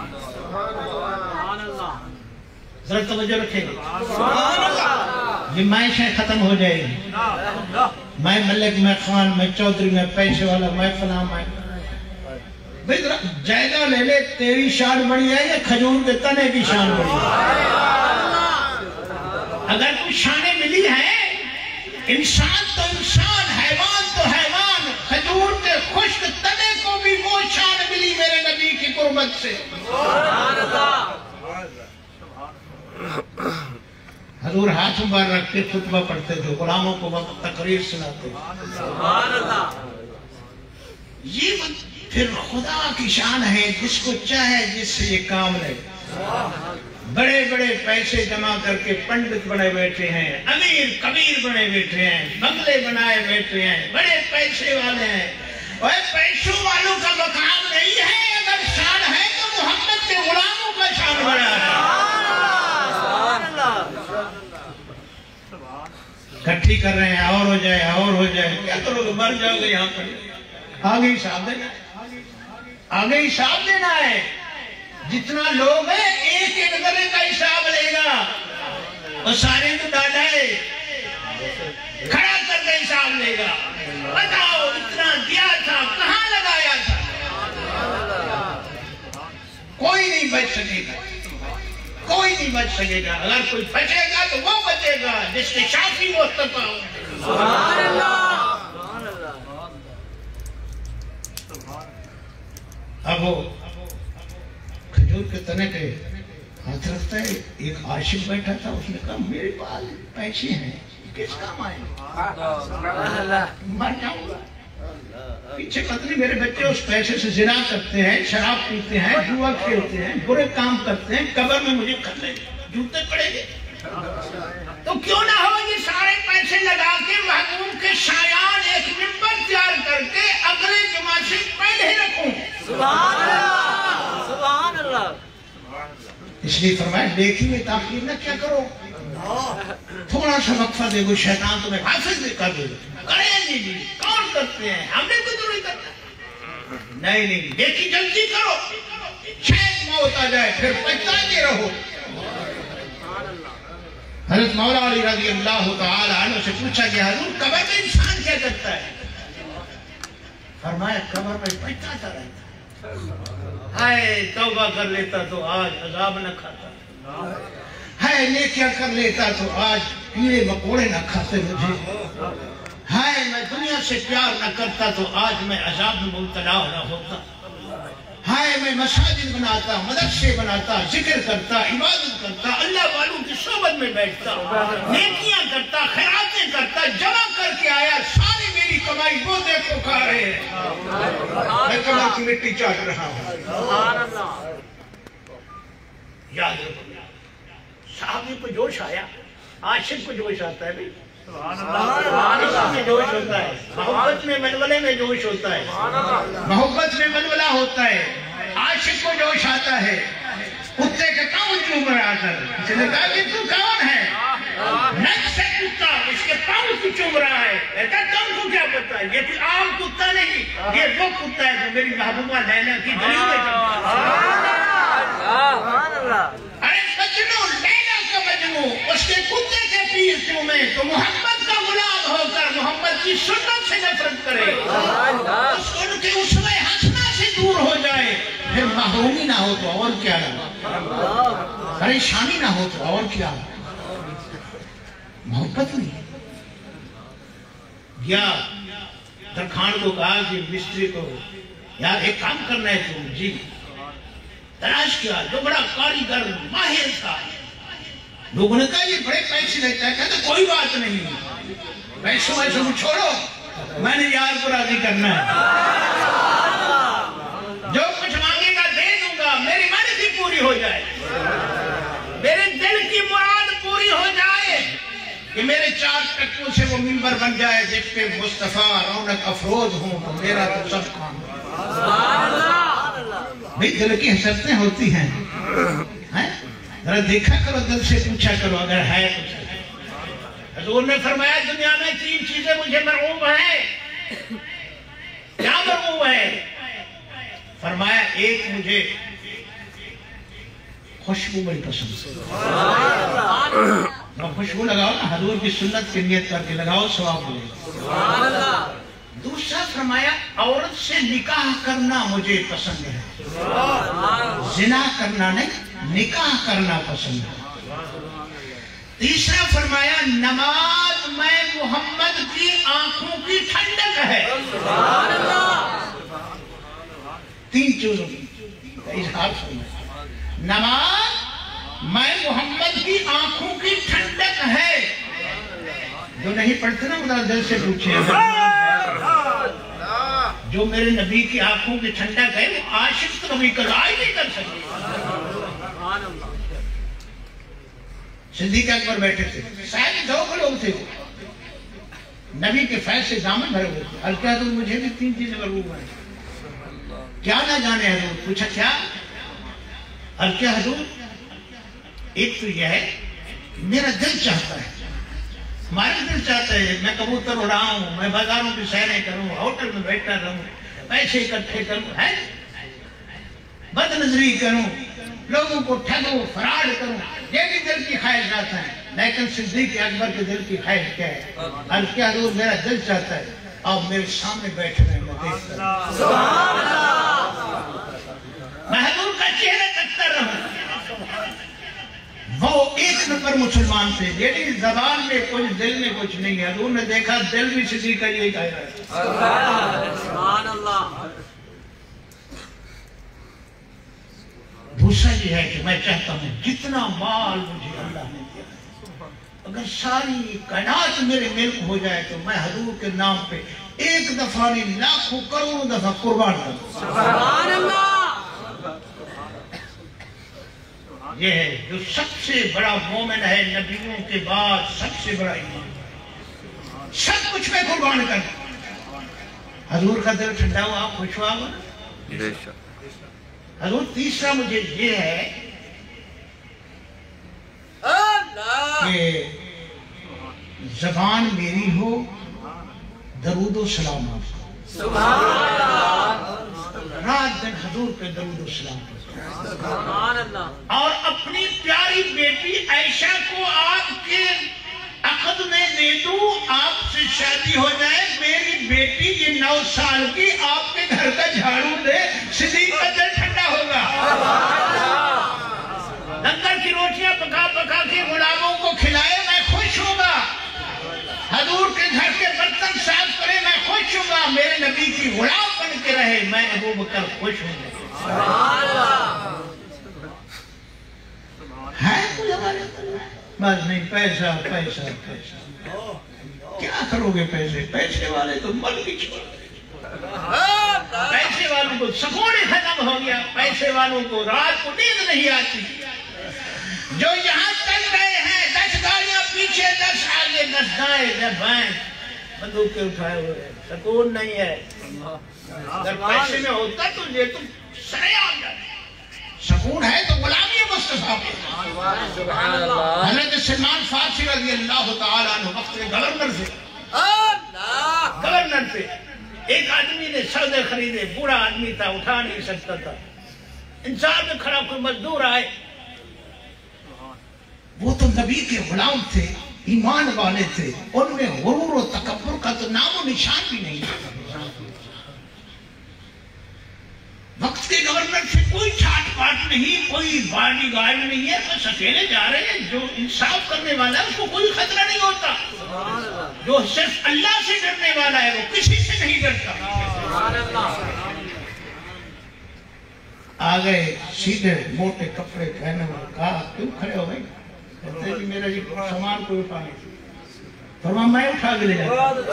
जरा तवज्जो रखेंगे, ये मैशें खत्म हो जाएगी। मैं मलिक, मैं खान, मैं चौधरी, मैं पैसे वाला, मैं फलां, मैं जायजा ले ले, तेरी शान बड़ी है या खजूर के तने की शान बड़ी है? अगर कुछ शानें मिली हैं, इंसान तो इंसान, हैवान तो हैवान, खजूर के खुश्क तने को भी वो शान मिली मेरे नबी की कुर्बत से। हजूर हाथ मुबार रख के खुतबा पढ़ते थे, गुलामों को वक्त तकरीर सुनाते। ये फिर खुदा की शान है, जिसको चाहे जिससे ये काम ले। बड़े बड़े पैसे जमा करके पंडित बने बैठे हैं, अमीर कबीर बने बैठे हैं, बंगले बनाए बैठे हैं, बड़े पैसे वाले हैं। और पैसों वालों का मकाम नहीं है, अगर शान है तो मोहम्मद के गुलामों का शान बड़ा है। इकट्ठी कर रहे हैं, और हो जाए, और हो जाए, क्या करोगे, मर जाओगे यहाँ पर। आगे हिसाब देना, आगे हिसाब देना है। जितना लोग है एक एक नजरे का हिसाब लेगा, और सारे को डाले खड़ा करके हिसाब लेगा। बताओ इतना दिया था, कहाँ लगाया था? कोई नहीं बच सकेगा, कोई नहीं बच सकेगा। अगर कोई बचेगा तो वो बचेगा जिसके शाफी मुस्तफा हो। अब वो खजूर के तने के हाथ रखता है, एक आशिक बैठा था, उसने कहा मेरे पास पैसे हैं, किस काम आए? मर जाऊंगा। पीछे पत्नी मेरे बच्चे उस पैसे से जिना करते हैं, शराब पीते हैं, जुआ खेलते हैं, बुरे काम करते हैं, कब्र में मुझे कर लेंगे, जूते पड़ेंगे। तो क्यों ना हो ये सारे पैसे लगा के महबूब के शायान एक मिंबर तैयार करके अगले जुमा से पहले रखूं। सुभान अल्लाह, सुभान अल्लाह। इसलिए फरमाया देखी में ताखीर न क्या करो, थोड़ा सा वक्फा दे, कोई शैतान तुम्हें हाफिज कर दे। करेंगे जी, कौन करते हैं, हमने तो नहीं करता। نہیں نہیں، دیکھی جلدی کرو، شاید موت آ جائے پھر پچھتاتے رہو۔ حضرت مولا علی رضی اللہ تعالی عنہ سے پوچھا کہ حضور قبر میں انسان کیا کرتا ہے؟ فرمایا قبر میں پچھتاتا رہتا ہے، ہائے توبہ کر لیتا تو آج عذاب نہ کھاتا، ہائے نیکیاں کر لیتا تو آج کیڑے مکوڑے نہ کھاتے مجھے، ہائے میں دنیا سے پیار نہ کرتا تو آج میں عذاب میں مبتلا نہ ہوتا، ہائے میں مساجد بناتا، مدرسے بناتا، ذکر کرتا، عبادت کرتا، اللہ والوں کی صحبت میں بیٹھتا، نیکیاں کرتا، خیراتیں کرتا، جمع کر کے آیا، ساری میری کمائی وہ دیکھو کھا رہے ہیں، میں قبر کی مٹی چاٹ رہا ہوں۔ یاد رکھو صحابی کو جوش آیا، عاشق کو جوش آتا ہے بھئی، عشق میں جوش ہوتا ہے، محبت میں ولولے میں جوش ہوتا ہے، محبت میں ولولہ ہوتا ہے، عاشق کو جوش آتا ہے، کتے کا پاؤں چوم رہا تھا، کسی نے کہا کہ تو کون ہے؟ نک سے کتا اس کے پاؤں کو چوم رہا ہے، کہتا تم کو کیا پتا ہے؟ یہ کوئی عام کتا نہیں، یہ وہ کتا ہے جو میری محبوبہ لیلا کی گلیوں میں چلتا ہے۔ ارے مجنو لیلا کا مجنو اس کے کتے کے پیر چومے تو محمد کا غلام ہو کر محمد کی سنت سے نفرت کرے، اس ان کے اسوے حسنہ سے دور ہو جائے، پھر محرومی نہ ہو تو اور کیا رہا، پریشانی نہ ہو تو اور کیا رہا، محبت نہیں۔ یا درخان کو کہا کہ مستری کو یار ایک کام کرنا ہے تم، جی تلاش کیا، جو بڑا کاریگر ماہر تھا، لوگوں نے کہا یہ بڑے پیسے لیتا ہے، کہتا کوئی بات نہیں، پیسوں کو چھوڑو، میں نے یار کو راضی کرنا ہے، جو کچھ مانگے گا دے دوں گا، میری مرضی پوری ہو جائے، میرے دل کی مراد پوری ہو جائے، کہ میرے 4 ٹکوں سے وہ منبر بن جائے جس پہ مصطفیٰ رونق افروز ہوں تو میرا تو سب کام بھئی دل کی حسرتیں ہوتی ہیں، ذرا دیکھا کرو، دل سے پوچھا کرو اگر ہے کچھ۔ حضور نے فرمایا دنیا میں 3 چیزیں مجھے مرغوب ہیں، کیا مرغوب ہے؟ فرمایا ایک مجھے خوشبو بڑی پسند، خوشبو لگاؤ نا، حضور کی سنت کی نیت کر کے لگاؤ، ثواب ملے۔ دوسرا فرمایا عورت سے نکاح کرنا مجھے پسند ہے، زنا کرنا نہیں، نکاح کرنا پسند ہے۔ تیسرا فرمایا نماز میں محمد کی آنکھوں کی ٹھنڈک ہے۔ 3 چیزوں کا اظہار فرمایا، نماز میں محمد کی آنکھوں کی ٹھنڈک ہے۔ جو نہیں پڑھتے نا مدر دل سے پوچھے، جو میرے نبی کی آنکھوں کی ٹھنڈک ہے وہ عاشق تو کبھی قضائی نہیں کر سکتے۔ صدیق اکبر بیٹھے تھے، صاحب 2 لوگ تھے، نبی کے فیض سے دامن بھرے ہوئے تھے، عرض کیا حضور مجھے بھی 3 چیزیں مرغوب ہیں، کیا نہ جانے حضور؟ پوچھا کیا؟ عرض کیا حضور ایک تو یہ ہے میرا دل چاہتا ہے، ہمارا دل چاہتا ہے میں کبوتر اڑاؤں، میں بازاروں کی سیریں کروں، ہوٹل میں بیٹھا رہوں، پیسے اکٹھے کروں، ہے بد نظری کروں، لوگوں کو ٹھگوں، فراڈ کروں، یہ بھی دل کی خواہشات ہیں، لیکن صدیق اکبر کے دل کی خواہش کیا ہے؟ عرض کیا حضور میرا دل چاہتا ہے آپ میرے سامنے بیٹھ رہے ہیں، میں دیکھتا ہوں، میں حضور کا چہرہ تکتا رہوں۔ وہ 1 نمبر مسلمان تھے، یعنی زبان میں کچھ دل میں کچھ نہیں ہے، حضور نے دیکھا دل بھی صدیق کا یہی کہہ رہا ہے۔ سبحان اللہ۔ دوسرا یہ ہے کہ میں چاہتا ہوں جتنا مال مجھے اللہ نے دیا اگر ساری کائنات میرے ملک ہو جائے تو میں حضور کے نام پہ 1 دفعہ نہیں لاکھوں کروڑوں دفعہ قربان کروں۔ سبحان اللہ۔ یہ ہے جو سب سے بڑا مومن ہے، نبیوں کے بعد سب سے بڑا ایمان، سب کچھ میں قربان کرنا۔ حضور کا دل ٹھنڈا ہوا، خوش ہوا نا حضور۔ تیسرا مجھے یہ ہے کہ زبان میری ہو درود و سلام آپ کو، حضور پہ درود و سلام اور اپنی پیاری بیٹی عائشہ کو آپ کے عقد میں دے دوں، آپ سے شادی ہو جائے، میری بیٹی یہ 9 سال کی آپ کے گھر کا جھاڑو دے، صدیق کا دل ٹھنڈا ہوگا۔ لنگر کی روٹیاں پکا پکا کے غلاموں کو کھلائے، میں خوش ہوں گا۔ حضور کے گھر کے برتن صاف کرے، میں خوش ہوں گا۔ میرے نبی کی غلام بن کے رہے، میں ابو بکر خوش ہوں گا۔ ہے کوئی ہمارے بس نہیں، پیسہ پیسہ پیسہ، کیا کرو گے پیسے؟ پیسے والے تو مر بھی چھوڑ، پیسے والوں کو سکون ختم ہو گیا، پیسے والوں کو رات کو نیند نہیں آتی۔ جو یہاں چل رہے ہیں 10 گاڑیاں پیچھے، 10 آگے، 10 دائیں، 10 بائیں، بندوقیں اٹھائے ہوئے ہیں، سکون نہیں ہے۔ اگر پیسے میں ہوتا تو یہ تو سرے آ جاتے۔ سکون ہے تو غلامی مصطفیٰ پہ۔ حضرت سلمان فارسی رضی اللہ تعالیٰ عنہ وقت کے گورنر سے ایک آدمی نے سودے خریدے، بوڑھا آدمی تھا، اٹھا نہیں سکتا تھا، انتظار میں کھڑا کوئی مزدور آئے، وہ تو نبی کے غلام تھے، ایمان والے تھے، ان میں غرور و تکبر کا تو نام و نشان بھی نہیں تھا۔ وقت کے گورنر سے کوئی چھاٹ پاٹ نہیں، کوئی باڈی گارڈ نہیں ہے، بس اکیلے جا رہے ہیں۔ جو انصاف کرنے والا ہے اس کو کوئی خطرہ نہیں ہوتا، جو صرف اللہ سے ڈرنے والا ہے وہ کسی سے نہیں ڈرتا۔ آگئے سیدھے موٹے کپڑے پہنے ہوئے، کہا کیوں کھڑے ہو گئے؟ کہتے جی میرا جی سامان کوئی اٹھا نہیں، فرمایا میں اٹھا کے لے جاتا۔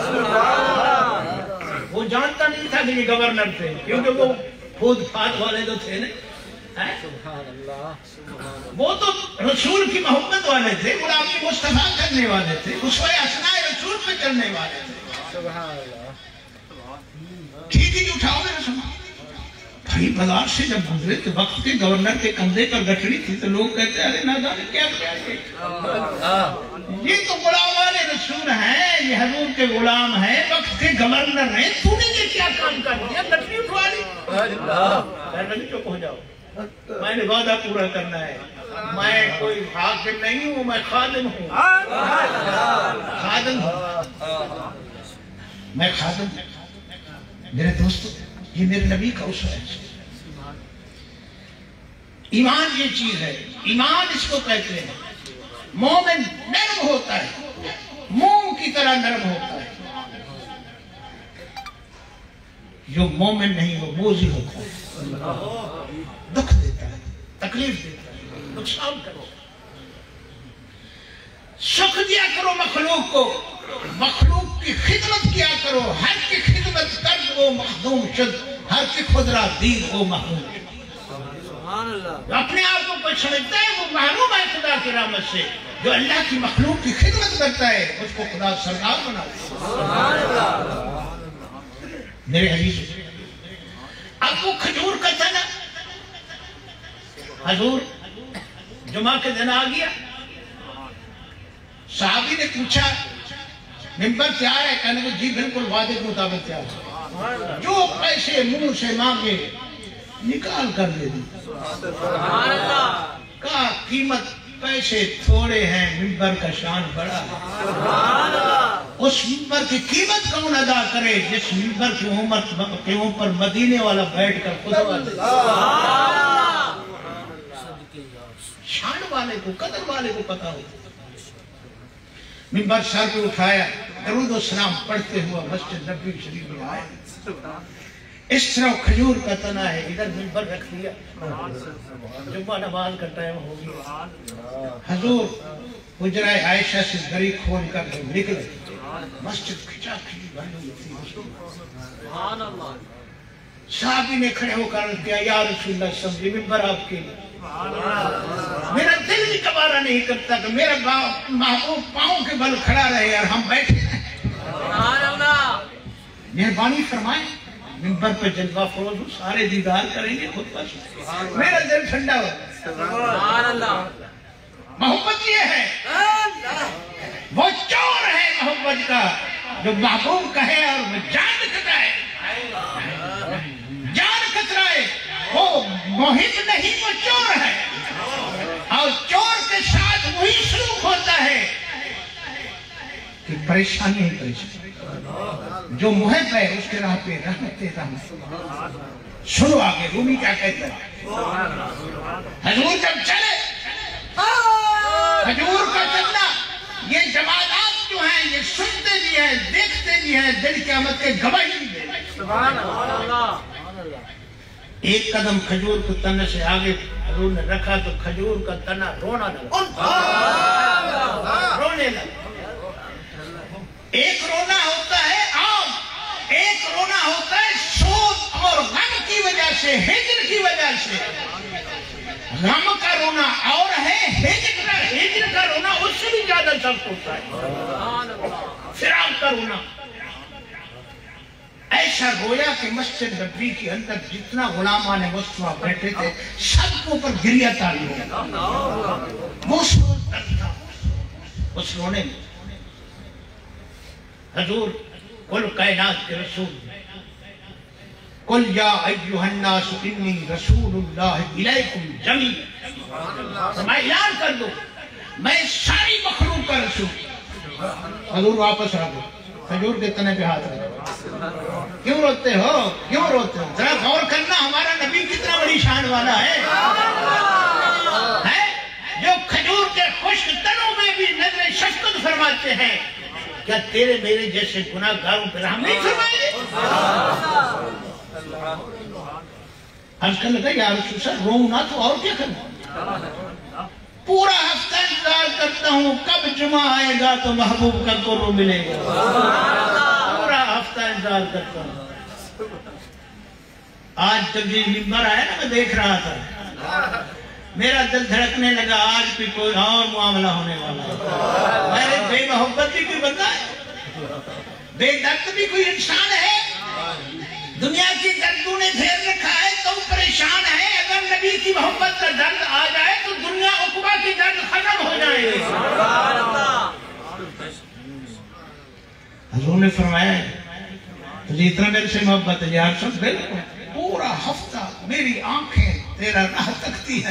وہ جانتا نہیں تھا کہ یہ گورنر تھے، کیونکہ وہ خود فات والے تو تھے نا، وہ تو رسول کی محبت والے تھے، غلامی مصطفیٰ کرنے والے تھے، اسوہ حسنہ رسول پہ چلنے والے تھے۔ ٹھیک ہی اٹھاؤ میرا سامان۔ بھائی بازار سے جب گزرے تو وقت کے گورنر کے کندھے پر گٹھڑی تھی، تو لوگ کہتے ہیں ارے نہ جانے کیا کیا یہ تو غلام والے رسول ہیں، یہ حضور کے غلام ہیں، وقت کے گورنر ہیں، تو نے یہ کیا کام کر دیا؟ گٹھڑی اٹھوا لی۔ کہنے لگے چپ ہو جاؤ، میں نے وعدہ پورا کرنا ہے، میں کوئی حاکم نہیں ہوں، میں خادم ہوں، خادم ہوں، میں خادم ہوں۔ میرے دوستو یہ میرے نبی کا اسوہ ہے۔ ایمان یہ چیز ہے، ایمان اس کو کہتے ہیں۔ مومن نرم ہوتا ہے، موم کی طرح نرم ہوتا ہے۔ جو مومن نہیں وہ موذی ہوتا ہے، دکھ دیتا ہے، تکلیف دیتا ہے، نقصان کرو۔ سکھ دیا کرو مخلوق کو، مخلوق کی خدمت کیا کرو، ہر کی خدمت کر وہ مخدوم شد، ہر کی خدرہ دید وہ محروم شد۔ اپنے آپ کو کوئی سمجھتا ہے وہ محروم ہے خدا کی رحمت سے، جو اللہ کی مخلوق کی خدمت کرتا ہے اس کو خدا سردار بناتا ہے۔ میرے عزیز اب وہ کھجور کا تنا، حضور جمعہ کے دن آ گیا، صحابی نے پوچھا ممبر تیار ہے؟ کہنے کو جی بالکل وعدے کے مطابق تیار ہے، جو پیسے منہ سے مانگے نکال کر دے دی۔ کہا قیمت پیسے تھوڑے ہیں، ممبر کا شان بڑا ہے۔ اس ممبر کی قیمت کون ادا کرے جس ممبر کے اوپر مدینے والا بیٹھ کر خطبہ دے۔ شان والے کو، قدر والے کو پتا ہو۔ ممبر سر پہ اٹھایا، درود و سلام پڑھتے ہوا مسجد نبوی شریف میں آئے۔ اس طرح کھجور کا تنا ہے، ادھر ممبر رکھ دیا، جمعہ نماز کا ٹائم ہو گیا۔ حضور حجرہ عائشہ سے دری کھول کر نکلے، مسجد کھچا کھچی بھری ہوئی تھی۔ صحابی نے کھڑے ہو کر کیا یا رسول اللہ صلی اللہ علیہ وسلم ممبر آپ کے لیے۔ میرا دل بھی کبارہ نہیں کرتا کہ میرا محبوب پاؤں کے بل کھڑا رہے اور ہم بیٹھے رہے۔ مہربانی فرمائیں، ممبر پہ جلوہ فروز ہوں، سارے دیدار کریں گے، خود پر میرا دل ٹھنڈا ہو۔ محبت یہ ہے، وہ چور ہے محبت کا جو محبوب کہے اور وہ جان کترائے، جان کترائے، وہ محب نہیں وہ چور ہے، اور چور کے ساتھ وہی سلوک ہوتا ہے کہ پریشانی ہی پریشانی۔ جو محب ہے اس کے راہ پہ رحمت رحمت۔ سنو آگے رومی کیا کہتا ہے۔ حضور جب چلے، حضور کا چلنا، یہ جماعات جو ہیں یہ سنتے بھی ہیں، دیکھتے بھی ہیں، دل قیامت کے گواہی بھی ہیں۔ ایک قدم کھجور کو تنے سے آگے حضور نے رکھا تو کھجور کا تنا رونا لگا، رونے لگا۔ ایک رونا ہوتا ہے عام، ایک رونا ہوتا ہے سوز اور غم کی وجہ سے، ہجر کی وجہ سے۔ غم کا رونا اور ہے، ہجر کا رونا اس سے بھی زیادہ سخت ہوتا ہے، فراق کا رونا۔ ایسا رویا کہ مسجد نبوی کے اندر جتنا غلامان مصطفیٰ بیٹھے تھے سب کو پر گریہ تاری ہو گیا۔ وہ سوز درد تھا اس رونے میں۔ حضور کل کائنات کے رسول، قل یا ایھا الناس انی رسول اللہ الیکم جمیعا، میں اعلان کر دوں میں ساری مخلوق کا رسول۔ حضور واپس آ گئے، حضور کے تنے پہ ہاتھ رکھا۔ کیوں روتے ہو، کیوں روتے ہو؟ ذرا غور کرنا ہمارا نبی کتنا بڑی شان والا ہے، جو کھجور کے خشک تنوں میں بھی نظر شفقت فرماتے ہیں۔ کیا تیرے میرے جیسے گناہ گاروں پر رحم نہیں فرمائے؟ عرض کرنے لگا یا رسول اللہ رو نہ تو اور کیا کروں؟ پورا ہفتہ انتظار کرتا ہوں کب جمعہ آئے گا تو محبوب کا قرب ملے گا، پورا ہفتہ انتظار کرتا ہوں۔ آج جب یہ منبر آیا نا میں دیکھ رہا تھا، میرا دل دھڑکنے لگا آج بھی کوئی اور معاملہ ہونے والا ہے۔ میرے بے محبت بھی کوئی بندہ ہے، بے درد بھی کوئی انسان ہے۔ دنیا کی دردوں نے گھیر رکھا ہے تو پریشان ہے، اگر نبی کی محبت کا درد آ جائے تو دنیا عقبہ کی درد ختم ہو جائے گی۔ حضور نے فرمایا تجھے اتنا میرے سے محبت ہے یار سب بالکل، پورا ہفتہ میری آنکھیں تیرا راہ تکتی ہے۔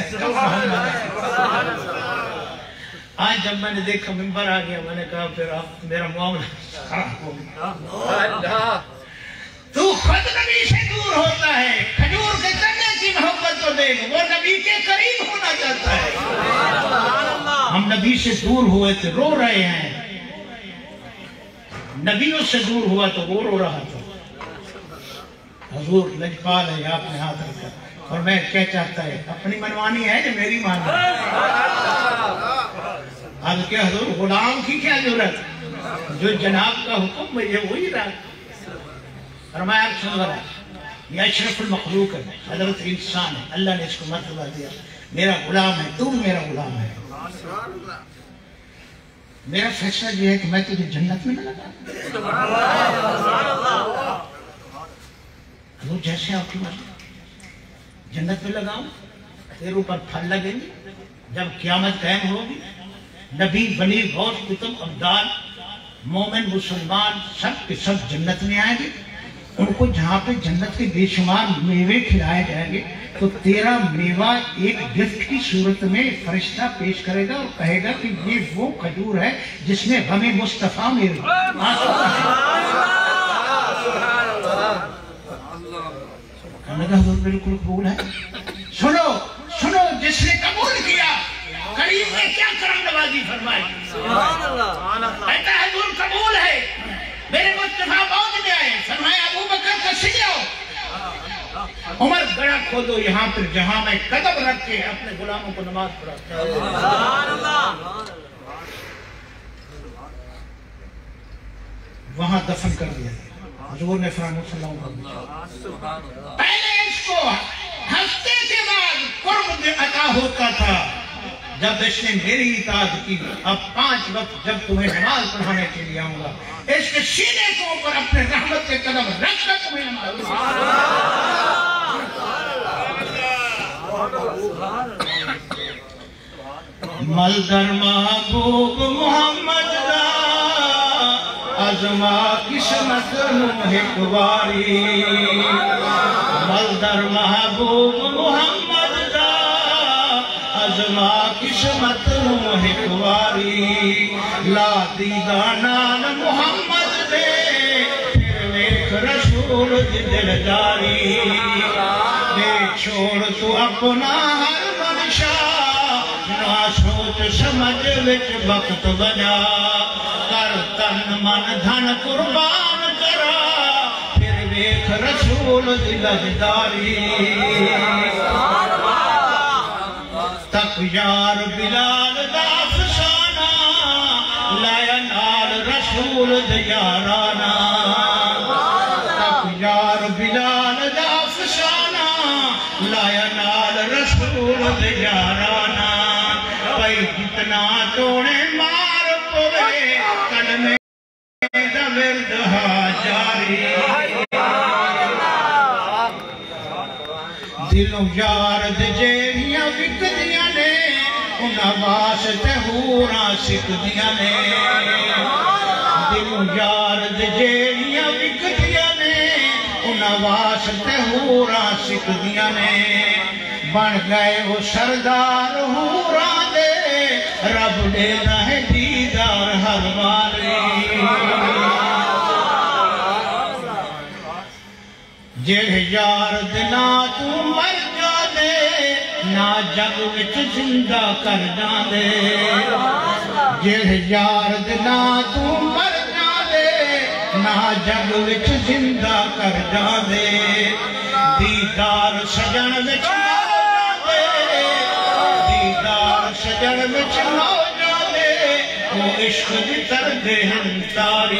آج جب میں نے دیکھا منبر آ گیا میں نے کہا پھر اب میرا معاملہ خراب ہو گیا۔ تو خود نبی سے دور ہوتا ہے، کھجور کے تنے کی محبت کو دیکھ، وہ نبی کے قریب ہونا چاہتا ہے۔ ہم نبی سے دور ہوئے تھے رو رہے ہیں، نبیوں سے دور ہوا تو وہ رو رہا تھا۔ حضور لجپال ہے آپ نے ہاتھ رکھا اور میں کیا چاہتا ہے اپنی منوانی ہے کہ میری مانی؟ آج کیا حضور غلام کی کیا ضرورت، جو جناب کا حکم مجھے وہی رہا۔ فرمایا آپ سن رہا یہ اشرف المخلوق ہے، حضرت انسان ہے، اللہ نے اس کو مرتبہ دیا، میرا غلام ہے، تو میرا غلام ہے۔ میرا فیصلہ یہ ہے کہ میں تجھے جنت میں نہ لگا، حضور جیسے آپ کی مرضی جنت میں لگاؤں، تیرے اوپر پھل لگیں گے جب قیامت قائم ہوگی۔ نبی بنی غوث کتب ابدال مومن مسلمان سب کے سب جنت میں آئیں گے، ان کو جہاں پہ جنت کے بے شمار میوے کھلائے جائیں گے تو تیرا میوہ ایک گفٹ کی صورت میں فرشتہ پیش کرے گا اور کہے گا کہ یہ وہ کھجور ہے جس میں غم مصطفیٰ میرے حضور بالکل قبول ہے۔ سنو سنو جس نے قبول کیا کریم نے کیا کرم نوازی فرمائی، کہتا ہے حضور قبول ہے، میرے مصطفیٰ بعد میں آئے، فرمایا ابو بکر تشریف لاؤ، عمر گڑا کھودو یہاں پر جہاں میں قدم رکھ کے اپنے غلاموں کو نماز پڑھاتا ہوں۔ وہاں دفن کر دیا حضور نے فرمایا صلی اللہ علیہ وسلم پہلے اس کو ہفتے کے بعد قرب عطا ہوتا تھا، جب اس نے میری اطاعت کی اب 5 وقت جب تمہیں نماز پڑھانے کے لیے آؤں گا اس کے سینے کو اوپر اپنے رحمت کے قدم رکھ کر تمہیں نماز ملدر محبوب محمد ازما قسمت ایک باری، ملدر محبوب محمد ازما قسمت محکواری لا دیدہ نال محمد دے پھر ویکھ رسول دی دلداری بے چھوڑ تو اپنا ہر منشا نہ سوچ سمجھ وچ وقت بجا کر تن من دھن قربان کرا پھر ویکھ رسول دی لجداری تک یار بلال دا افسانہ لایا نال رسول دی یارانا تک یار بلال دا افسانہ لایا نال رسول دی یارانا پئی جتنا توڑے مار پوے کلمے دا ورد ہا جاری دلوں یار دے جیڑیاں وکدیاں نے انہاں واسطے ہوراں سکدیاں نے دلوں یار دے جیڑیاں وکدیاں نے انہاں واسطے ہوراں سکدیاں نے بن گئے وہ سردار ہوراں دے رب دے رہے دیدار ہر واری جڑے یار دنا تو مر جا دے نہ جگ وچ زندہ کر جا دے جڑے یار دنا تو مر جا دے نہ جگ وچ زندہ کر جا دے دیدار سجن وچ نہ دے دیدار سجن وچ نہ جا دے وہ عشق دی درد ہنتاری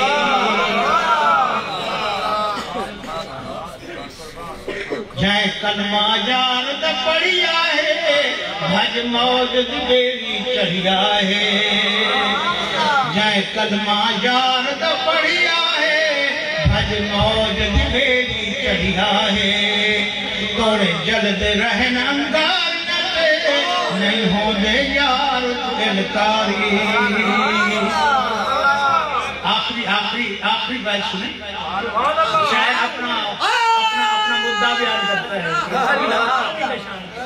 جائے کلمہ یار دا پڑھی آئے بھج موج دی بیری چڑھی آئے جائے کلمہ یار دا پڑھی آئے بھج موج دی بیری چڑھی آئے توڑے جلد رہن انگار نتے نہیں ہو دے یار دلکاری آخری بات سنیں شاید اپنا مدعا بیان کرتا ہے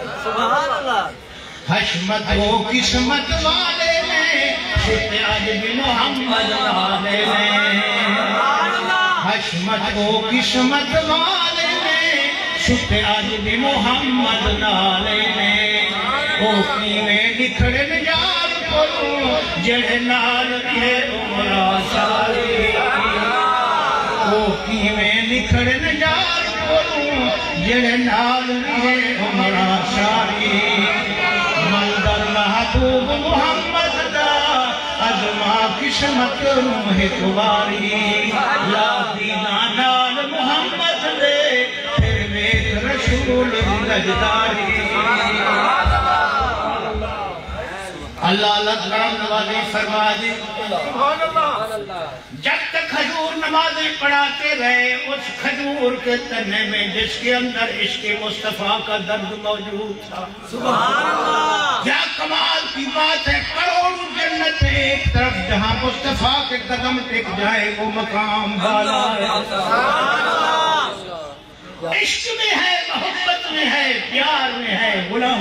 حشمت ہو قسمت والے نے شت آج بھی محمد والے نے حشمت ہو قسمت والے نے شت آج بھی محمد والے نے وہ کیویں نکھڑن یار کو جڑے نال رہے عمرہ ساری وہ کیویں نکھڑن یار جڑے نال رہے عمرہ ساری مندر محبوب محمد دا ازما قسمت محکواری لا دینا نال محمد دے پھر ویکھ رسول دی لجداری اللہ اللہ کرم نوازی فرما دی جب تک حضور نمازیں پڑھاتے رہے اس کھجور کے تنے میں جس کے اندر عشق مصطفیٰ کا درد موجود تھا سبحان اللہ کیا کمال کی بات ہے کروڑوں جنت ایک طرف جہاں مصطفیٰ کے قدم ٹک جائے وہ مقام بالا ہے عشق میں ہے محبت میں ہے پیار میں ہے غلام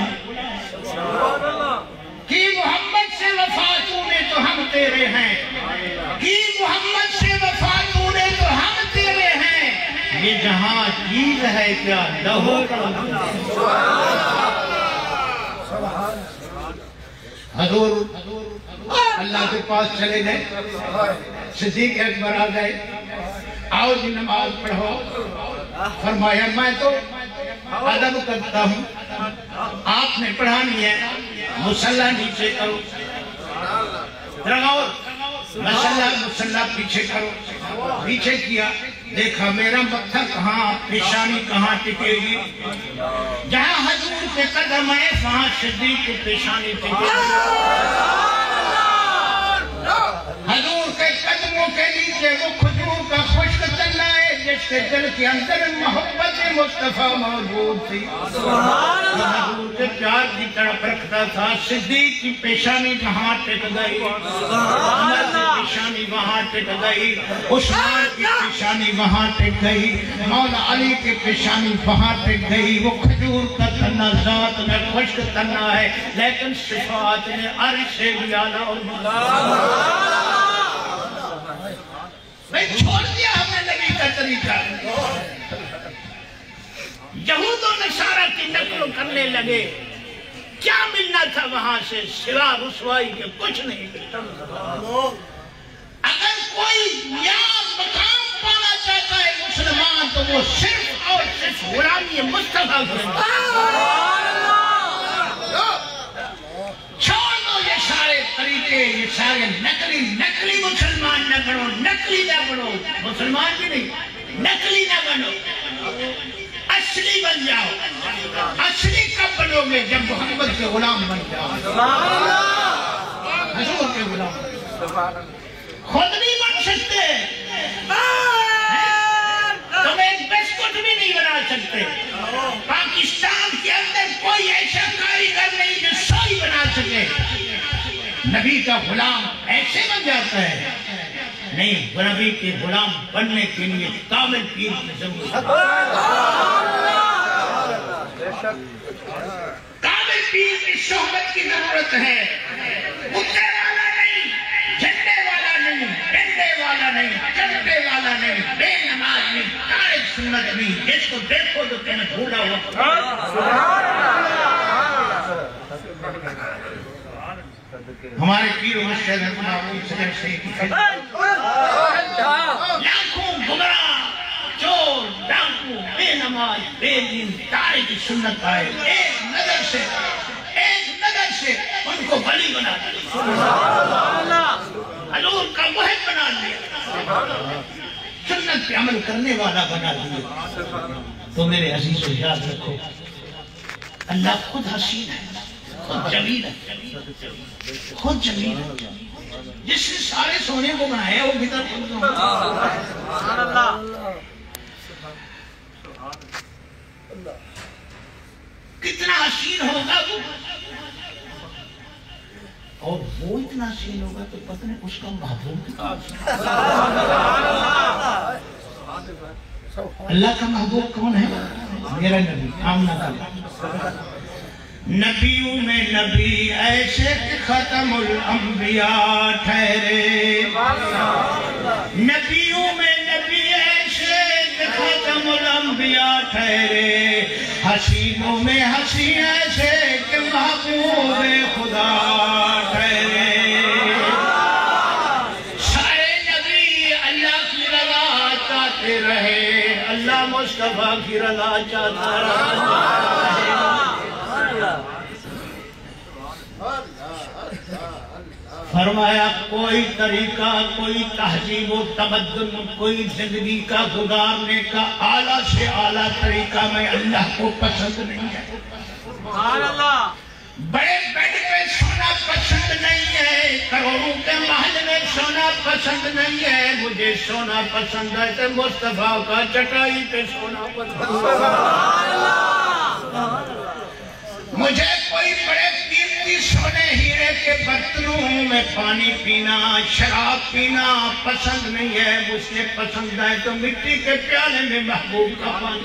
کہ محمد سے وفا تو نے تو ہم تیرے ہیں کہ محمد سے وفا تو نے تو ہم تیرے ہیں یہ جہاں چیز ہے کیا لہو حضور اللہ کے پاس چلے گئے صدیق اکبر آ گئے آؤ جی نماز پڑھو فرمایا میں تو ادب کرتا ہوں آپ نے پڑھانی ہے مسلح نیچے کرو مسلح پیچھے کرو پیچھے کیا دیکھا میرا متھا کہاں پیشانی کہاں ٹکے گی جہاں حضور کے قدم ہے وہاں صدیق کی پیشانی ٹکے گی حضور کے قدموں کے نیچے وہ کھجور کا خشک تنا ہے اس کے دل کے اندر محبت مصطفیٰ موجود تھی، حضور کے پیار کی تڑپ رکھتا تھا۔ صدیق کی پیشانی وہاں ٹک گئی، عمر کی پیشانی وہاں ٹک گئی، عثمان کی پیشانی وہاں ٹک گئی، مولا علی کی پیشانی وہاں ٹک گئی۔ وہ کھجور کا تنہ ذات میں خشک تنہ ہے، لیکن صفات میں عرش سے بھی اعلیٰ اور میں چھوڑ دیا ہم نے نبی کا طریقہ۔ یہود و نصارہ کی نقل کرنے لگے، کیا ملنا تھا وہاں سے سوا رسوائی کے؟ کچھ نہیں ملتا۔ اگر کوئی یہاں مقام پانا چاہتا ہے مسلمان تو وہ صرف اور صرف غلامی مصطفیٰ کے چھوڑ دو یہ سارے طریقے، یہ سارے نقلی مسلمان نہ بنو، نقلی نہ بنو، مسلمان بھی نہیں، نقلی نہ بنو، اصلی بن جاؤ۔ اصلی کب بنو گے؟ جب محمد کے غلام بن جاؤ، حضور کے غلام۔ خود نہیں بن سکتے، تم ایک بسکٹ بھی نہیں بنا سکتے۔ پاکستان کے اندر کوئی ایسا کاریگر نہیں جو سوئی بنا سکے۔ نبی کا غلام ایسے بن جاتا ہے؟ نہیں، نبی کے غلام بننے کے لیے کامل پیر کی ضرورت ہے۔ کامل پیر کی صحبت کی ضرورت ہے۔ کتے والا نہیں، جھنڈے والا نہیں، ڈنڈے والا نہیں، چمٹے والا نہیں، بے نماز نہیں، تارک سنت نہیں، جس کو دیکھو تو کہنا بھولا ہوا۔ ہمارے پیر و مرشد محمود صدر سے لاکھوں گمراہ، چور، ڈاکو، بے نماز، بے دین، تارک سنت آئے، ایک نظر سے ان کو ولی بنا دیا، حضور کا محب بنا دیا، سنت پہ عمل کرنے والا بنا دیا۔ تو میرے عزیز و یاد رکھو، اللہ خود حسین ہے، خود جمیل ہے، خود جمیل ہے۔ جس نے سارے سونے کو بنایا وہ بھیتر خود کتنا حسین ہوگا وہ، اور وہ اتنا حسین ہوگا تو پتہ نہیں اس کا محبوب کتنا۔ اللہ کا محبوب کون ہے؟ میرا نبی آمنہ کا۔ نبیوں میں نبی ایسے کہ ختم الانبیاء ٹھہرے، نبیوں میں نبی ایسے کہ ختم الانبیاء ٹھہرے، حسینوں میں حسین ایسے کہ محبوب خدا ٹھہرے۔ سارے نبی اللہ کی رضا چاہتے رہے، اللہ مصطفیٰ کی رضا چاہتا رہا۔ فرمایا کوئی طریقہ، کوئی تہذیب و تمدن، کوئی زندگی کا گزارنے کا اعلیٰ سے اعلیٰ طریقہ میں اللہ کو پسند نہیں ہے۔ بڑے بیڈ پہ سونا پسند نہیں ہے، کروڑوں کے محل میں سونا پسند نہیں ہے، مجھے سونا پسند ہے تو مصطفیٰ کا چٹائی پہ سونا پسند ہے۔ مجھے کوئی بڑے قیمتی سونے ہیرے کے برتنوں میں پانی پینا، شراب پینا پسند نہیں ہے، مجھ سے پسند ہے تو مٹی کے پیالے میں محبوب کا پانی۔